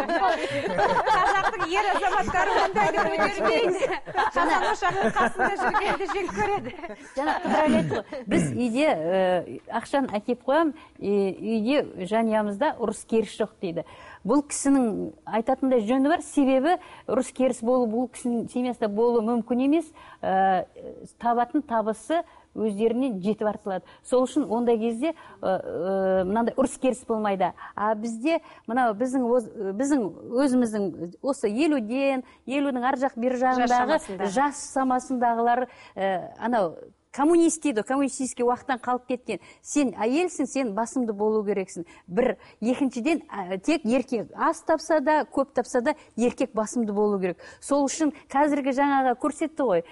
Қазақтың ер азаматтары ондайды көтермейді. Қазан ошақтың қасында жүргенді жек көреді.
Жаңа Қыдырәлі айтты ғой, біз үйде ақшаны әкеп қоям, үйде жанұямызда ұрыс керіс жоқ дейді. Бұл кісінің айтатындай жөні бар, себебі ұрыс керіс болу бұл кісінің семьясында болу мүмкін емес, табатын табысы өздеріне жетіп артылады. Сол үшін ондай кезде мынандай ұрыс керіс болмайды. А бізде мынау біздің өзіміздің осы 50-дің ар жақ бер жағындағы жас самасындағылар анау коммунист дейді, коммунистический уақыттан қалып кеткен. Сен әйелсің, сен басымды болу керексің. Бір, екіншіден, тек еркек аз тапса да, көп тапса да, еркек басымды болу керек. Сол үшін қазіргі жаңаға көрсетті ғой,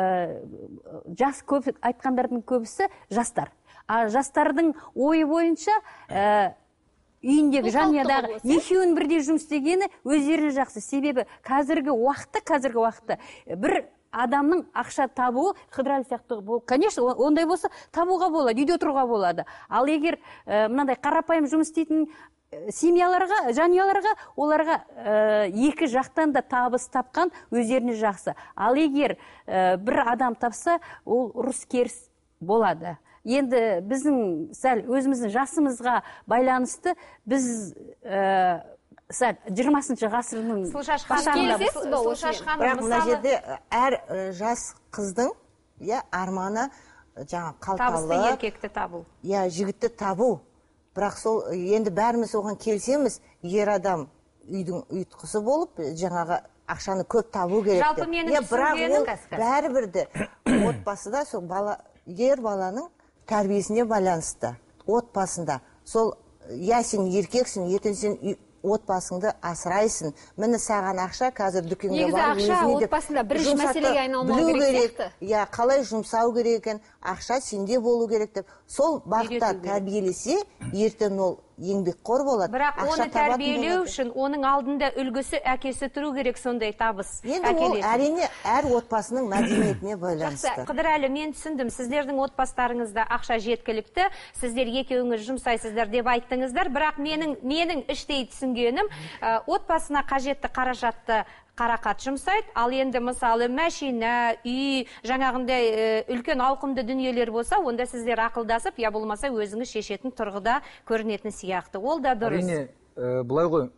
жас көп айтқандардың көбісі жастар. Жастардың ойы бойынша үйіндегі жанұядағы екеуін бірдей жұмыс істегені өздеріне жақсы. Себебі қазіргі уақытта бір адамның ақша табуы Қыдырәлі сияқты болып, конечно, ондай болса табуға болады, үйде отыруға болады. Ал егер мынандай қарапайым жұмыс істейтін семьяларға, жанұяларға, оларға екі жақтан да табыс тапқан өздеріне жақсы. Ал егер бір адам тапса, ол ұрыс керіс болады. Енді біздің сәл өзіміздің жасымызға байланысты біз сәл 20-шы ғасырның
бірақ мына жерде әр жас қыздың арманы жаңа қалталы
табысты еркекті табу.
Жігітті табу. Бірақ сол енді бәріміз оған келсеміз, ер адам үйдің ұйытқысы болып, жаңағы ақшаны көп табу керек.
Жалпы менің түсінгенім
бәрібірді отбасыда сол ер баланың тәрбиесіне байланысты. Отбасында. Сол, сен еркексің, ертең сен отбасыңды асырайсың. Міне саған ақша қазір дүкенге барып
негізі ақша отбасында бірінші мәселеге айналмау керек сияқты.
Қалай жұмсау керек екен, ақша сенде болу керек деп. Сол бағытта тәрбиелесе, ертең ол еңбекқор болады.
Бірақ оны тәрбиелеу үшін оның алдында үлгісі әкесі тұру керек, сондай табыс.
Енді ол әрине әр отбасының мәдениетіне байланысты.
Қыдырәлі, мен түсіндім, сіздердің отбастарыңызда ақша жеткілікті, сіздер екеуіңіз жұмсайсыздар деп айттыңыздар, бірақ менің іштей түсінгенім, отбасына қажетті қаражатты қарақат жұмсайды, ал енді мысалы машина, үй, жаңағындай үлкен ауқымды дүниелер болса, онда сіздер ақылдасып, я болмаса өзіңіз шешетін тұрғыда көрінетін сияқты. Ол да дұрыс.
Әрине, былай ғой,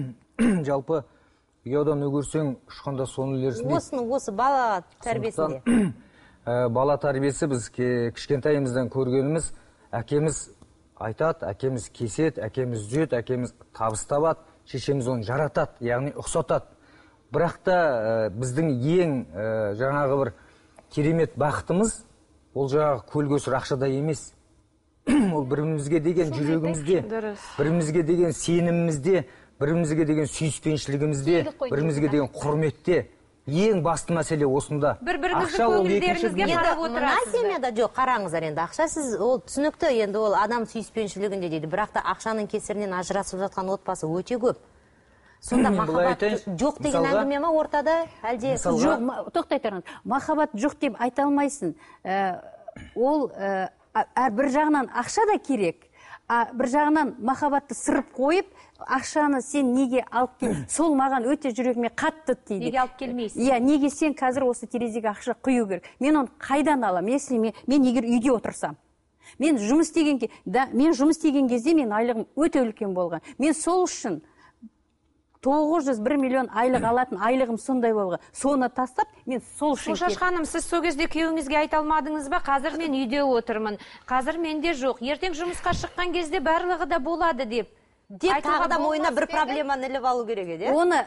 жалпы ұядан өгерсең, ұшқанда соны ілерсің дейді.
Осы бала тәрбиесінде.
Бала тәрбиесі біз кішкентайымыздан көргеніміз, әкеміз айтады, әкеміз кеседі, әкеміз жүзеді, әкеміз табыс табады, шешеміз оны жаратады, яғни ұқсатады. Бірақ та біздің ең жаңағы бір керемет бақытымыз, ол жаңағы көлгөсір ақшада емес. Ол бірімізге деген жүрегімізде, бірімізге деген сенімімізде, бірімізге деген сүйіспеншілігімізде, бірімізге деген құрметте. Ең басты мәселе осында.
Бір-біріңіздің көңілдеріңізге қарап отырасыз.
Мына семьяда жоқ, қараңыздар енді. Ақша сіз ол түсінікті, енді ол адам сүйіспеншілігінде дейді. Бірақ та ақшаның кесірінен ажырасып жатқан отбасы өте көп. Сонда махаббат жоқ деген әңгіме ма ортада? Әлде
жоқ, тоқтай тұрыңыз. Махаббат жоқ деп айта алмайсың. Ол бір жағынан ақша да керек. Бір жағынан махаббатты сырып қойып, ақшаны сен неге алып кел? Сол маған өте жүрегіме қатты дейді.
Неге алып келмейсің?
Неге сен қазір осы терезеге ақша құю керек? Мен оны қайдан алам? Мен егер үйде отырсам, мен жұмыс істеген кезде мен айлығым өте үлкен болған. Мен сол үшін 901 миллион айлық алатын айлығым сондай болған. Соны тастап, мен сол үшін
Сұлушаш ханым, сіз сол кезде күйеуіңізге айта алмадыңыз ба? Қазір мен үйде отырмын. Қазір менде жоқ. Ертең жұмысқа шыққан кезде барлығы да болады деп.
Тағы да мойнына бір проблеманы іліп алу керек еді.
Оны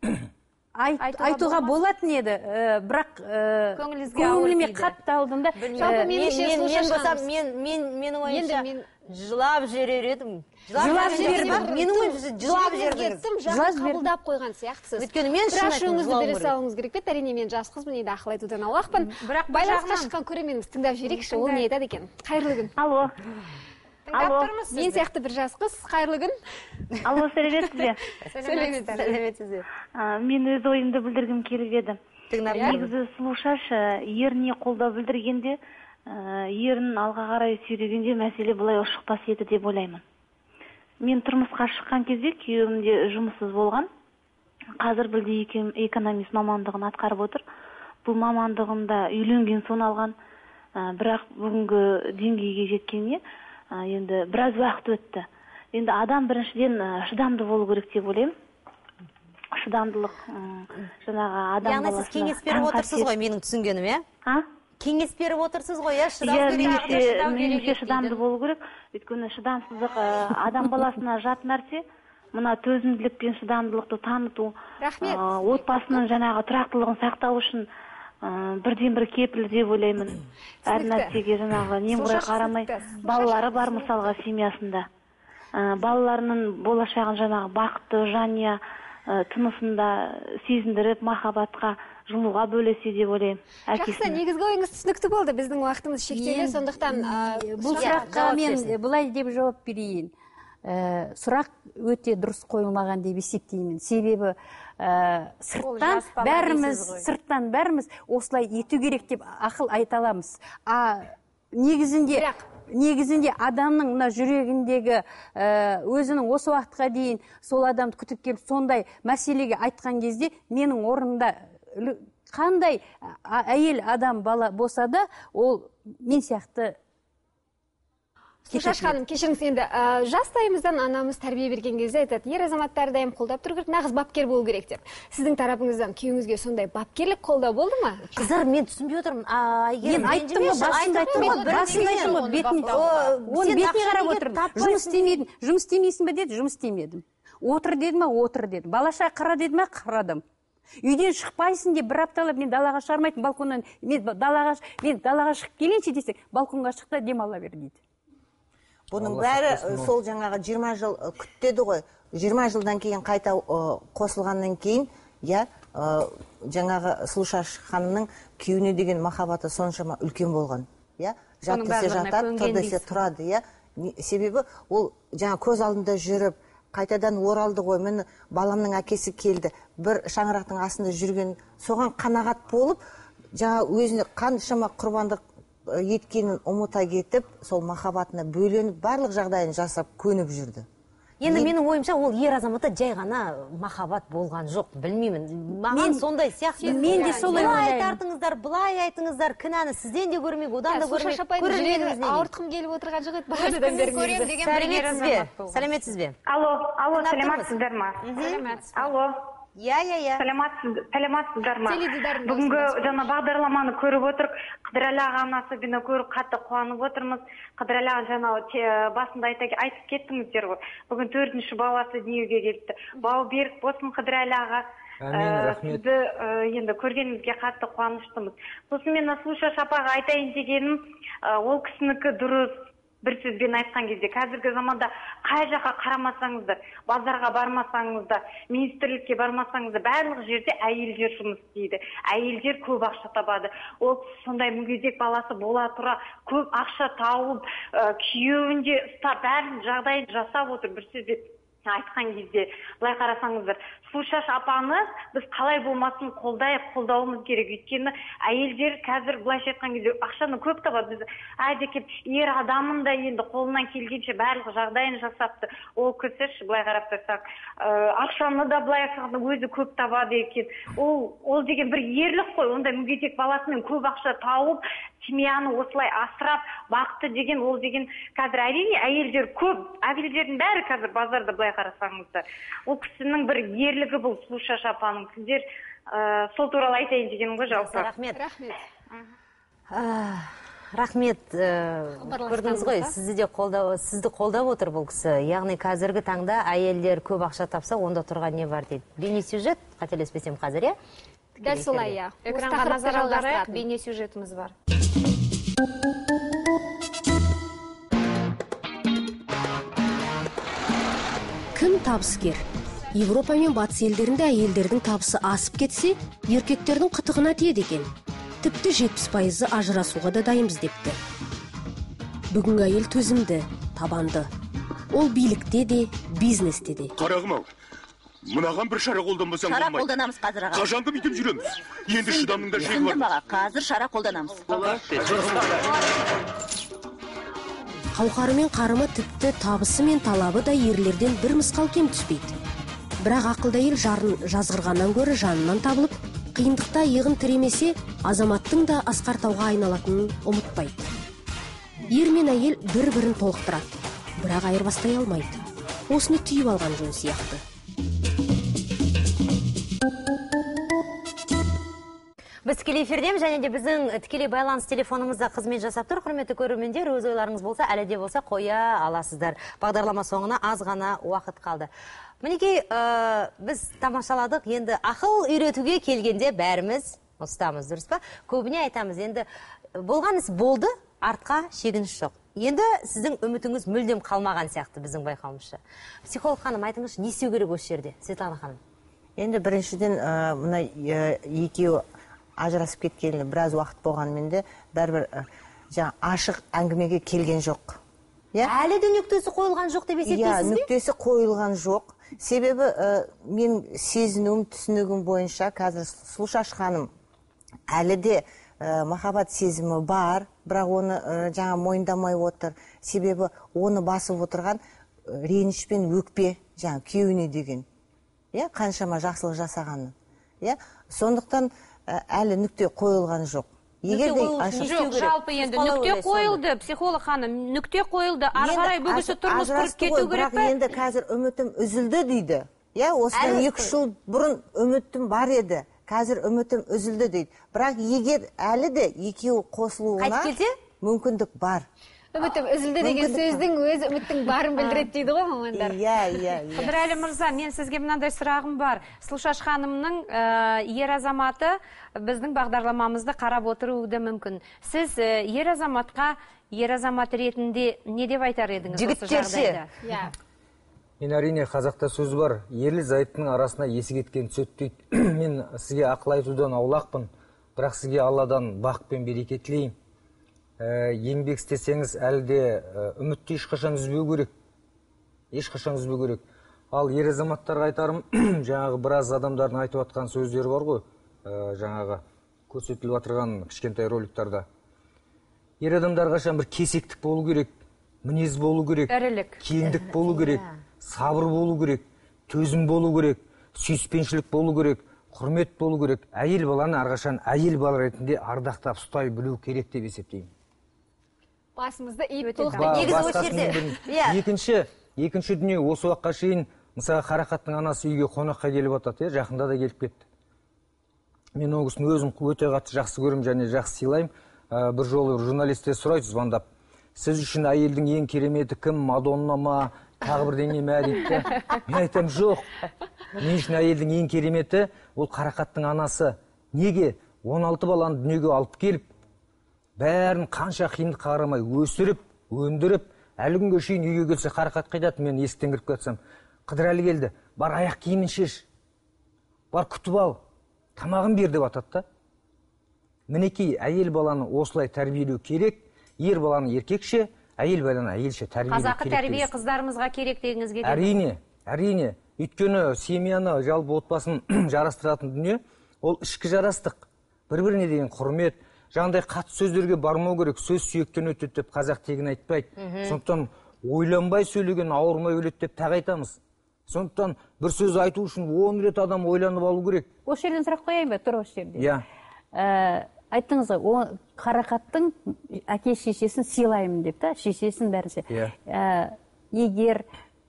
айтуға болатын еді, бірақ көңіліме қатты алдым да.
Мен ойымша жылап жүрер едім. Жылап
жүрдім. Қабылдап қойған сияқтысыз.
Өйткені мен
шынайыңызды бере салыңыз керек пе? Әрине мен жас қызбын, енді ақыл айтудан аулақпын. Байланысқа шыққан көрерменіміз тыңдап жіберейікші, ол не айтады екен? Қайырлы күн.
Алло.
Мен сияқты бір жас қыз, қайырлы күн.
Алло, сәлеметсіз бе?
Сәлеметсіз бе?
Мен өз ойымды білдіргім келіп еді. Негізі Сұлушаш еріне қолдау білдіргенде, ерін алға қарай сүйрегенде мәселе бұлай ушықпас еді деп ойлаймын. Мен тұрмысқа шыққан кезде күйеуімде жұмыссыз болған. Қазір білде экономист мамандығын атқарып отыр. Бұл мамандығында үйленген соң алған, бірақ бүгінгі деңгейге жеткеніне енді біраз уақыт өтті. Енді адам біріншіден шыдамды болу керек деп ойлаймын. Шыдамдылық жаңағы адам баласына.
Яғни сіз кеңес беріп отырсыз ғой, менің түсінгенім,
иә?
Кеңес беріп отырсыз ғой,
меніңше шыдамды болу керек. Өйткені шыдамсыздық адам баласына жат нәрсе. Мына төзімділік пен шыдамдылықты таныту, отбасының жаңағы тұрақтылығын сақтау үшін бірден бір кепіл деп ойлаймын. Әр нәрсеге жаңағы немқұрай қарамай, балалары бар мысалға семьясында. Балаларының болашағын жаңағы бақытты жанұя тынысында сезіндіріп, махаббатқа жылуға бөлесе деп ойлаймын.
Жақсы, негізгі ойыңыз түсінікті болды. Біздің уақытымыз шектеулі, сондықтан
бұл сұраққа мен былай деп жауап берейін. Сұрақ өте дұрыс қойылмаған деп есептеймін. Себебі сырттан бәріміз осылай ету керек деп ақыл айта аламыз. Негізінде адамның мына жүрегіндегі өзінің осы уақытқа дейін сол адамды күтіп келіп сондай мәселеге айтқан кезде менің орнымда қандай әйел адам бала болса да ол мен сияқты.
Сушаш ханым, кешіріңіз, енді жастайымыздан анамыз тәрбие берген кезде айтады, ер азаматтар дайым қолдап тұру керек, нағыз бапкер болу керек деп. Сіздің тарапыңыздан күйеуіңізге сондай бапкерлік қолдау болды ма?
Қыздар, мен түсінбей отырмын.
Мен айттым ғой, басында оның бетіне қарап отырмын. Жұмыс істемейсің бе деді, жұмыс істемедім. Отыр деді ме, отыр деді. Балаша қара деді ме, қарадым. Үйден шықпайсың деп бір апталап мен далаға шығармайтын, балконнан мен далаға шығып келейінші десек, балконға шықта демала бер дейді.
Бұның бәрі сол жаңағы 20 жыл күттеді ғой. 20 жылдан кейін қайта қосылғаннан кейін, жаңағы Сұлушаш ханымның күйеуіне деген махаббаты соншама үлкен болған. Жат десе жатады, тұр десе тұрады. Себебі ол жаңа көз алдында жүріп, қайтадан оралды ғой, мен баламның әкесі келді, бір шаңырақтың астында жүрген, соған қанағат болып, жаңа өзіне қаншама құрбандық еткенін ұмыта кетіп, сол махаббатына бөленіп, барлық жағдайын жасап, көніп жүрді.
Енді менің ойымша, ол ер азаматта жай ғана махаббат болған жоқ, білмеймін. Маған сондай сияқты.
Мен де солай
ойлаймын. Былай айтартыңыздар, былай айтыңыздар, кінәні сізден де көрмейік, одан да көрмейік.
Сушаш апайдың жүрегі ауыртқым келіп отырған жоқ еді, бағанадан бері.
Сәлеметсіз бе?
Алло, сәлеметсіздер ма? Алло. Сәлеметсіздер ма? Бүгінгі жаңа бағдарламаны көріп отырып, Қыдырәлі ағаны особенно көріп қатты қуанып отырмыз. Қыдырәлі ағаны жаңа басында айтып кеттіңіздер ғой. Бүгін 4-ші баласы дүниеге келіпті. Бауы берік болсын Қыдырәлі аға. Сізді енді көргенімізге қатты қуаныштымыз. Сосын мен Сұлушаш апаға айтайын дегенім, ол кісінікі дұрыс. Бір сөзбен айтқан кезде, қазіргі заманда қай жаққа қарамасаңыздар, базарға бармасаңыздар, министрлікке бармасаңыздар, барлық жерде әйелдер жұмыс істейді. Әйелдер көп ақша табады. Ол сондай мүгедек баласы бола тұра көп ақша тауып, күйеуінде ұстап, бәрін жағдайын жасап отыр. Бір сөзбен айтқан кезде, былай қарасаңыздар, Сұлушаш апаны біз қалай болмасын қолдауымыз керек. Өйткені әйелдер қазір былайша айтқан кезде ақшаны көп табады. Біз әдекеп ер адамын да енді қолынан келгенше барлық жағдайын жасапты. Ол кісі былай қарап тұрсақ, ақшаны да былай айтқанда өзі көп табады екен. Ол деген бір ерлік қой. Ондай мүгедек баласымен көп ақша тауып, семьяны осылай асырап, бақытты деген, ол деген қазір әрине әйелдер көп, әйелдердің бәрі қазір базарда былай қарасаңыздар. Ол кісінің бір ерлігі бұл Сұлушаш апаның. Сіздер сол туралы айтайын дегенім ғой жалпы.
Рахмет. Көрдіңіз ғой, сізді қолдап отыр бұл кісі. Яғни қазіргі таңда әйелдер көп ақша тапса, онда тұрған не бар дейді. Бейнесюжет, қателеспесем қазір,
Дәл солай,
Экранға назар аударайық, бейнесюжетіміз бар.
Кім табыскер? Европа мен батыс елдерінде әйелдердің табысы асып кетсе, еркектердің қытығына тиеді екен. Тіпті 70% ажырасуға да дайынбыз депті. Бүгінгі әйел төзімді, табанды. Ол билікте де, бизнесте де.
Қарағым-ау, мынаған бір шара қолданбасаң болмайды.
Шара қолданамыз қазір аға.
Қашанғы бүйтіп жүреміз? Енді шыдамның да шегі бар.
Түсіндім аға, қазір шара қолданамыз.
Қауқары мен қарымы тіпті табысы мен талабы да ерлерден бір мысқал кем түспейді. Бірақ ақылды әйел жарын жазғырғаннан гөрі жанынан табылып, қиындықта иығын тіремесе, азаматтың да асқар тауға айналатынын ұмытпайды. Ер мен әйел бір-бірін толықтырады, бірақ айырбастай алмайды. Осыны түйіп алған жөн сияқты.
Біз тікелей эфирдеміз, және де біздің тікелей байланыс телефонымызда қызмет жасап тұр. Құрметті көрермендер, өз ойларыңыз болса, әлі де болса қоя аласыздар. Бағдарлама соңына аз ғана уақыт қалды. Мінекей, біз тамашаладық. Енді ақыл үйретуге келгенде бәріміз ұстамыз, дұрыс па? Көбіне айтамыз, енді болған іс болды, артқа шегініс жоқ. Енді сіздің үмітіңіз мүлдем қалмаған сияқты біздің байқауымызша. Психолог ханым, айтыңызшы, не істеу керек осы жерде, Светлана ханым?
Енді біріншіден мына екеуі ажырасып кеткелі біраз уақыт болғанмен де бәрібір жаңа ашық әңгімеге келген жоқ.
Әлі де нүктесі қойылған жоқ деп есептейсіз бе?
Нүктесі қойылған жоқ. Себебі мен сезінуім, түсінігім бойынша қазір Сұлушаш ханым әлі де махаббат сезімі бар, бірақ оны жаңа мойындамай отыр. Себебі оны басып отырған реніш пен өкпе жаңа күйеуіне деген. Қаншама жақсылық жасағаны. Сондықтан әлі нүкте қойылған жоқ.
Жоқ, жалпы енді нүкте қойылды, психолог ханым, нүкте қойылды, ары қарай бүгісі тұрмыс құрып кету керек пе?
Енді қазір үмітім үзілді дейді. Осыдан 2 жыл бұрын үмітім бар еді. Қазір үмітім үзілді дейді. Бірақ егер әлі де екеуі қосылуына мүмкіндік бар.
Үмітім үзілді деген сөздің өзі үміттің барын білдіреді дейді ғой мамандар.
Қыдырәлі мырза, мен сізге мынандай сұрағым бар. Сұлушаш ханымның ер азаматы біздің бағдарламамызды қарап отыруы мүмкін. Сіз ер азаматқа ер азамат ретінде не деп айтар едіңіз осы жағдайда?
Мен әрине қазақта сөз бар, ерлі зайыптың арасына есік еткен сөт дейді. Мен сізге ақыл айтудан аулақпын, бірақ сізге Алладан бақ пен береке тілеймін. Еңбек істесеңіз әлде үмітті ешқашан үзбеу керек. Ешқашан үзбеу керек. Ал ер азаматтарға айтарым, жаңағы біраз адамдардың айтып атқан сөздері бар ғой, жаңағы көрсетіліп отырған кішкентай роликтарда. Ер адамдар қашан бір кесектік болу керек, мінез болу керек, келіндік болу керек, сабыр болу керек, төзім болу керек, сүйіспеншілік болу керек, құрмет болу керек. Әйел баланы әрқашан әйел бала ретінде ардақтап ұстай білу керек деп есептеймін.
Басымызды иіп толықтай.
Екінші дүние осы уақытқа шейін, мысалы Қарақаттың анасы үйге қонаққа келіп атады, жақында да келіп кетті. Мен ол кісіні өзім өте қатты жақсы көрім және жақсы сыйлаймын. Бір жолы журналистер сұрайды звондап, сіз үшін әйелдің ең кереметі кім, Мадонна ма, тағы бірдеңе ме дейді. Мен айтам, жоқ. Мен үшін әйелдің ең кереметі ол Қарақаттың анасы. Неге? 16 баланы дүниеге алып келіп, бәрін қанша қиындық қарамай өсіріп, өндіріп, әлі күнге шейін үйге келсе Қарақат қайдады, мен есіктен кіріп кетсем, Қыдырәлі келді, бар аяқ киімін шеш, бар күтіп ал, тамағын бер деп атады. Мінекей әйел баланы осылай тәрбиелеу керек, ер баланы еркекше, әйел баланы әйелше тәрбиелеу керек.
Қазақы тәрбие қыздарымызға керек дегіңіз келеді.
Әрине. Өйткені семьяны, жалпы отбасын жарастыратын дүние, ол ішкі жарастық, бір-біріне деген құрмет, жаңағыдай қатты сөздерге бармау керек, сөз сүйектен өтеді деп қазақ тегін айтпайды. Сондықтан ойланбай сөйлеген ауырмай өледі деп тағы айтамыз. Сондықтан бір сөз айту үшін 10 рет адам ойланып алу керек.
Осы жерден сұрақ қояйын ба? Тұр осы жерде. Айттыңыз ғой, Қарақаттың әке шешесін сыйлаймын деп та, шешесін бәрінше. Егер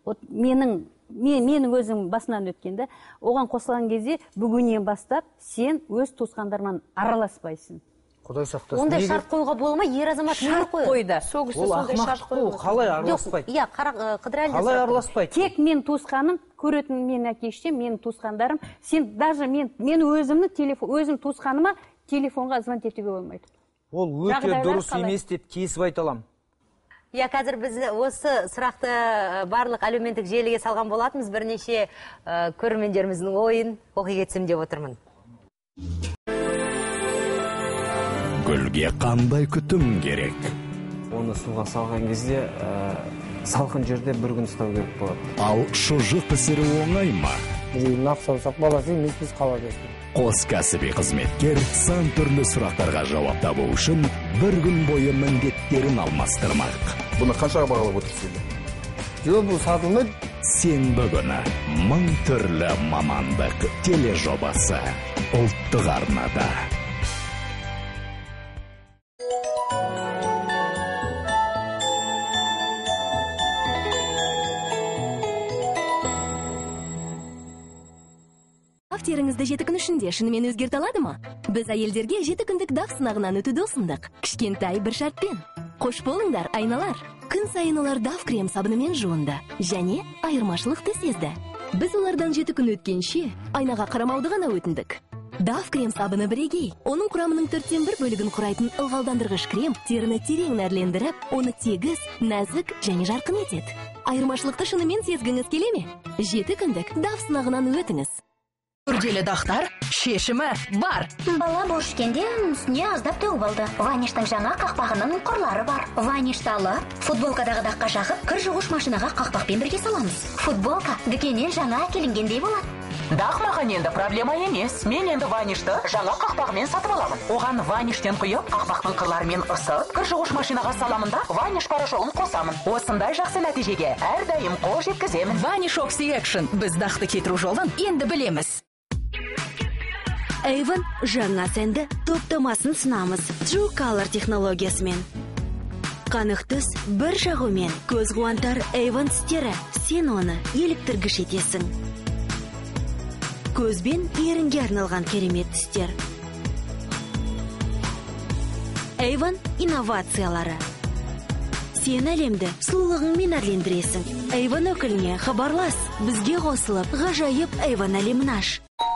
менің өзім басынан өткенде, оған қосылған кезде бүгіннен бастап сен өз туысқандармен араласпайсың.
Құдай сақтасын.
Ондай шарт қоюға бола ма? Ер азамат не қойды?
Ол ақымақтық қой, қалай араласпайды? Қалай араласпайды?
Тек мен туысқаным, көретін мен әке-шешем, мен туысқандарым, сен даже мен өзім туысқаныма телефонға звонить етуге болмайды.
Ол өте дұрыс емес деп кесіп айта аламын.
Қазір біз осы сұрақты барлық әлеуметтік желіге салған болатынбыз, бірнеше көрермендеріміздің ойын оқи кетсем деп отырмын.
Гүлге қандай күтім керек?
Оны суға салған кезде салқын жерде бір күн ұстау керек болады.
Ал шұжық пісіру оңай ма?
Нақсалсақ баласы емес, біз қала берсін.
Қос кәсіби қызметкер сан түрлі сұрақтарға жауап табу үшін бір күн бойы міндеттерін алмастырмақ.
Бұны қаншаға бағалап отырсыз?
Жоқ, бұл сатылмайды.
Сенбі күні 1000 түрлі мамандық тележобасы ұлттық арнада.
Теріңізді 7 күн ішінде шынымен өзгерте алады ма? Біз әйелдерге 7 күндік дақ сынағынан өтуді ұсындық. Кішкентай бір шартпен. Қош болыңдар, айналар. Күн сайын олар дав крем сабынымен жуынды. Және айырмашылықты сезді. Біз олардан 7 күн өткенше айнаға қарамауды ғана өтіндік. Дав крем сабыны бірегей. Оның құрамының 4/1 бөлігін құрайтын ылғалдандырғыш крем теріні терең нәрлендіріп, оны тегіс, нәзік және жарқын етеді. Айырмашылықты шынымен сезгіңіз келе ме? 7 күндік Дав сынағынан өтіңіз.
Күрделі дақтар шешімі бар.
Бала бош ішкенде үстіне аздап төгіп алды. Ваништың жаңа қақпағының құрлары бар. Ваништы алып, футболкадағы даққа жағып, кір жуғыш машинаға қақпақпен бірге саламыз. Футболка дүкеннен жаңа әкелінгендей болады.
Дақ маған енді проблема емес. Мен енді ваништы жаңа қақпағымен сатып аламын. Оған ваништен құйып, қақпақтың қырларымен ысып, кір жуғыш машинаға саламын да, ваниш порошогын қосамын. Осындай жақсы нәтижеге әрдайым қол жеткіземін.
Ваниш Окси Экшн. Біз дақты кетіру жолын енді білеміз.
Avon жаңа сәнді топтамасын сынамыз. True Color технологиясымен. Қанық түс бір жағумен көз қуантар Avon түстері. Сен оны еліктіргіш етесің. Көзбен ерінге арналған керемет түстер. Avon инновациялары. Сен әлемді сұлулығыңмен әрлендіресің. Avon өкіліне хабарлас. Бізге қосылып, ғажайып Avon әлемін аш.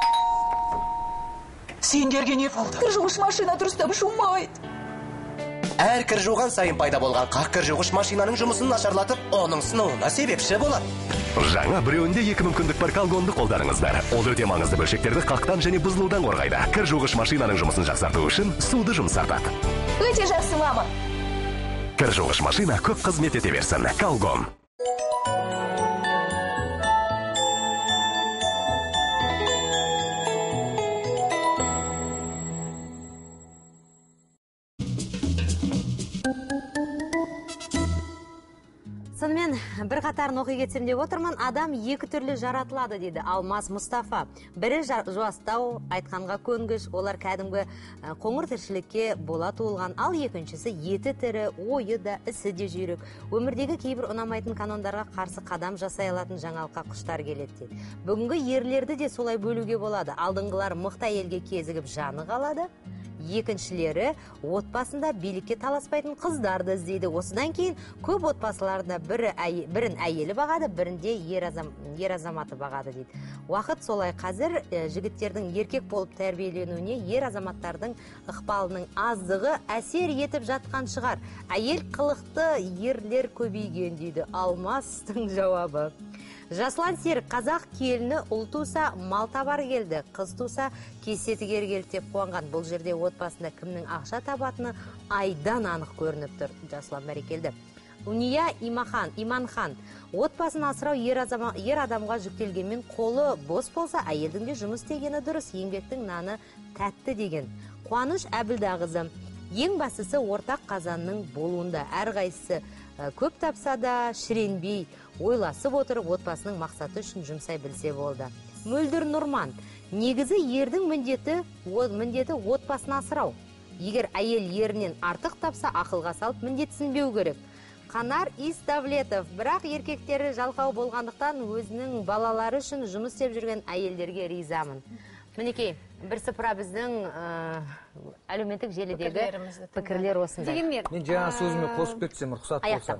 Сендерге не болды? Кір жуғыш машина дұрыстап жумайды.
Әр кір жуған сайын пайда болған қақ кір жуғыш машинаның жұмысын нашарлатып, оның сынуына себепші болады.
Жаңа біреуінде 2 мүмкіндік бар Calgonды қолдарыңыздар. Ол өте маңызды бөлшектерді қақтан және бұзылудан қорғайды. Кір жуғыш машинаның жұмысын жақсарту үшін суды жұмсартады.
Өте жақсы, мама.
Кір жуғыш машина көп қызмет ете берсін. Calgon.
Сонымен бір қатарын оқи кетсем деп отырмын. Адам 2 түрлі жаратылады дейді Алмаз Мұстафа. Бірі жуастау, айтқанға көнгіш, олар кәдімгі қоңыр тіршілікке бола туылған. Ал екіншісі еті тірі, ойы да, ісі де жүйрік. Өмірдегі кейбір ұнамайтын канондарға қарсы қадам жасай алатын жаңалыққа құштар келеді дейді. Бүгінгі ерлерді де солай бөлуге болады. Алдыңғылар мықты әйелге кезігіп жаны қалады. Екіншілері отбасында билікке таласпайтын қыздарды іздейді. Осыдан кейін көп отбасыларында бірін әйелі бағады, бірінде ер азаматы бағады дейді. Уақыт солай. Қазір жігіттердің еркек болып тәрбиеленуіне ер азаматтардың ықпалының аздығы әсер етіп жатқан шығар. Әйел қылықты ерлер көбейген дейді Алмастың жауабы. Жаслан Серік, қазақ келіні ұл туса мал табар келді, қыз туса кесетігер келді деп қуанған. Бұл жерде отбасында кімнің ақша табатыны айдан анық көрініп тұр. Жаслан бәрекелді. Уния Иманхан, отбасын асырау ер адамға жүктелгенмен қолы бос болса, әйелдің де жұмыс істегені дұрыс, еңбектің наны тәтті деген. Қуаныш Әбілдағызы, ең бастысы ортақ қазанның болуында. Әрқайсысы көп тапса да шіренбей, ойласып отырып отбасының мақсаты үшін жұмсай білсе болды. Мөлдір Нұрман, негізі ердің міндеті отбасын асырау. Егер әйел ерінен артық тапса, ақылға салып міндетсінбеу керек. Қанар Иставлетов, бірақ еркектері жалқау болғандықтан өзінің балалары үшін жұмыс істеп жүрген әйелдерге ризамын. Мінекей, бірсыпыра біздің әлеуметтік желідегі пікірлер осындай.
Мен жаңа сөзіме қосып кетсем, рұқсат болса.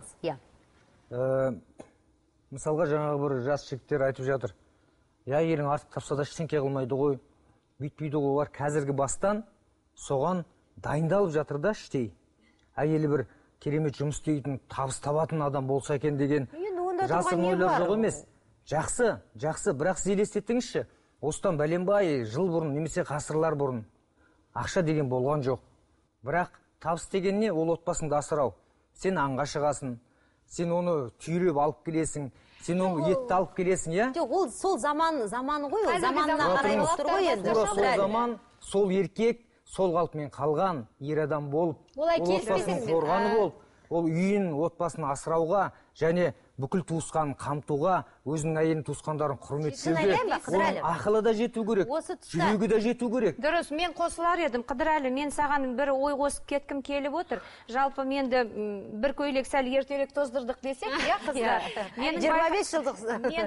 Мысалға жаңағы бір жас жігіттер айтып жатыр. Елің артық тапса да ештеңке қылмайды ғой, бүйтпейді ғой. Олар қазіргі бастан соған дайындалып жатыр да іштей. Әйелі бір керемет жұмыс істейтін, табыс табатын адам болса екен деген жасырын ойлар жоқ емес. Жақсы, бірақ сіз елестетіңізші. Осыдан бәленбай жыл бұрын немесе ғасырлар бұрын ақша деген болған жоқ. Бірақ табыс деген не? Ол отбасыңды асырау. Сен аңға шығасың, сен оны түйреп алып келесің, сен оны етті алып келесің, иә?
Жоқ, ол сол заманы ғой, ол заманына қарай болып тұр ғой енді.
Сол заман, сол еркек, сол қалпымен қалған ер адам болып, ол отбасының қорғаны болып, ол үйін, отбасын асырауға және бүкіл туысқанын қамтуға, өзінің әйелін туысқандарын құрметтеуге, оның ақылы да жету керек, жүрегі де жету керек.
Дұрыс, мен қосылар едім, Қыдырәлі, мен саған бір ой қосып кеткім келіп отыр. Жалпы менді бір көйлек сәл ертелік тоздырдық десек, иә, қыздар?
25 жылдық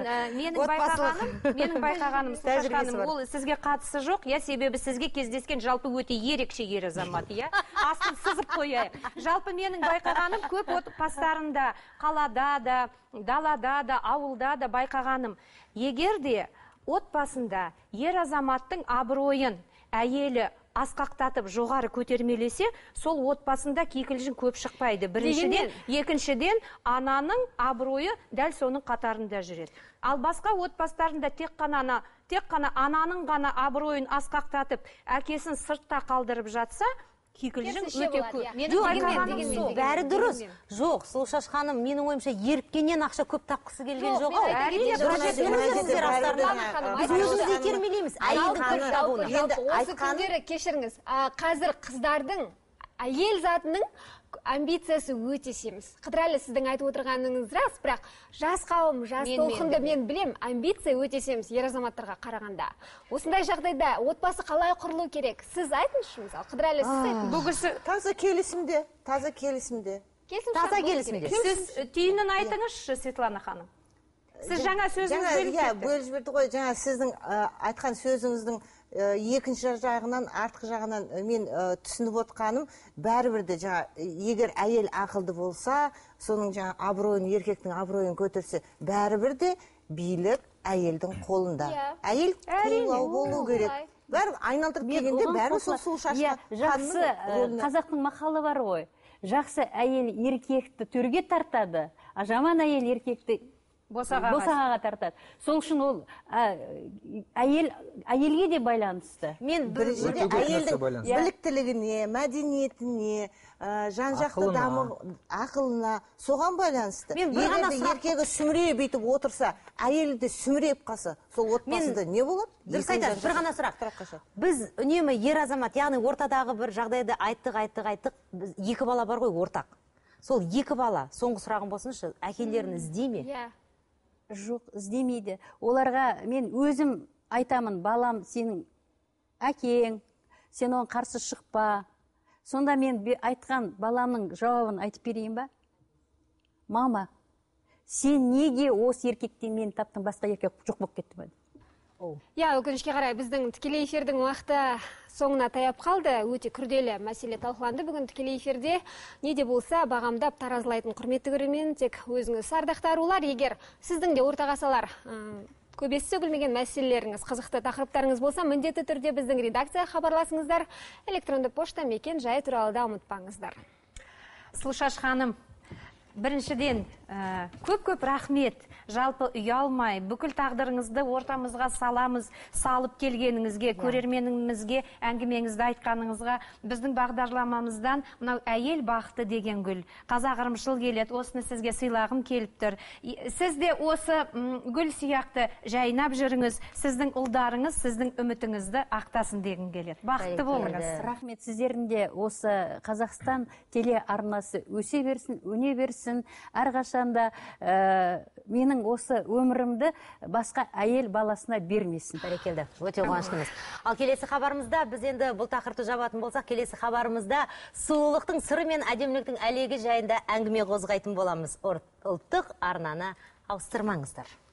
менің байқағаным, ол сізге қатысы жоқ, иә, себебі сізге кездескен жалпы өте ерекше ер азамат, иә? Астын сызып қояйық. Жалпы менің байқағаным көп отбасыларында, қалада да, далада да, ауылда да байқағаным. Егер де отбасында ер азаматтың абыройын әйелі асқақтатып жоғары көтермелесе, сол отбасында кикілжің көп шықпайды. Біріншіден, екіншіден, ананың абыройы дәл соның қатарында жүреді. Ал басқа отбасыларында тек қана ананың ғана абыройын асқақтатып, әкесін сыртта қалдырып жатса, кикілжің өте көп.
Бәрі дұрыс. Жоқ, Сұлушаш ханым, менің ойымша еріккеннен ақша көп тапқысы келген жоқ. Біз өзіміз итермелейміз.
Осы күндері кешіріңіз, қазір қыздардың әйел затының амбициясы өте семіз. Қыдырәлі, сіздің айтып отырғаныңыз рас, бірақ жас қауым, жас толқынды мен білем, амбиция өте семіз ер азаматтарға қарағанда. Осындай жағдайда отбасы қалай құрылу керек? Сіз айтыңызшы, мысалы, Қыдырәлі, сіз айтыңыз.
Бұл кісі таза келісімде.
Таза келісімде.
Сіз түйінін айтыңызшы, Светлана ханым. Сіз жаңа сөзіңіз
бөліп жіберді ғой, жаңа сіздің айтқан сөзіңіздің екінші жағынан, артқы жағынан мен түсініп отқаным, бәрібір де жаңа, егер әйел ақылды болса, соның жаңа абыройын, еркектің абыройын көтерсе, бәрібір де билік әйелдің қолында. Әйел қолау болу керек. Бәрібір айналдырып келгенде бәрі сол Сұлушашқа.
Жақсы, қазақтың мақалы бар ғой. Жақсы әйел еркекті төрге тартады, а жаман әйел еркекті босағаға тартады. Сол үшін ол әйелге де байланысты.
Мен біріншіде әйелдің біліктілігіне, мәдениетіне, жан-жақты ақылына, соған байланысты. Егерде еркегі сүмірейіп бүйтіп отырса, әйелі де сүмірейіп қалса, сол отбасында не болады?
Дұрыс айтасыз, бір ғана сұрақ. Біз үнемі ер азамат, яғни ортадағы бір жағдайды айттық, екі бала бар ғой, ортақ. Сол екі бала, соңғы сұрағым болсыншы, әкелерін іздей ме?
Жоқ, іздемейді. Оларға мен өзім айтамын, балам, сенің әкең, сен оған қарсы шықпа. Сонда мен айтқан баламның жауабын айтып берейін ба? Мама, сен неге осы еркектен мені таптың, басқа еркек жоқ болып кетті ме?
Өкінішке қарай біздің тікелей эфирдің уақыты соңына таяп қалды. Өте күрделі мәселе талқыланды бүгін тікелей эфирде. Не де болса бағамдап таразылайтын құрметті көрермен, тек өзіңіз ардақты арулар. Егер сіздің де ортаға салар көбесі сөгілмеген мәселелеріңіз, қызықты тақырыптарыңыз болса, міндетті түрде біздің редакция хабарласыңыздар. Электронды пошта мекен жайы туралы да ұмытпаңыздар.
Сұлушаш ханым, біріншіден көп рахмет. Жалпы ұялмай, бүкіл тағдырыңызды ортамызға салып келгеніңізге, көрерменіңізге, әңгімеңізді айтқаныңызға, біздің бағдарламамыздан мынау әйел бақыты деген гүл. Қазақ ырымшыл келеді, осыны сізге сыйлағым келіп тұр. Сіз де осы гүл сияқты жайнап жүріңіз, сіздің ұлдарыңыз, сіздің үмітіңізді ақтасын деген келеді. Бақытты болыңыз.
Рахмет, сіздерінде осы Қазақстан телеарнасы өсе берсін, өне берсін, әрқашанда менің осы өмірімді басқа әйел баласына бермесін.
Бәрекелді, өте қуаныштымыз. Ал келесі хабарымызда, біз енді бұл тақырыпты жабатын болсақ, келесі хабарымызда сұлулықтың сыры мен әдеміліктің әлегі жайында әңгіме қозғайтын боламыз. Ұлттық арнаны ауыстырмаңыздар.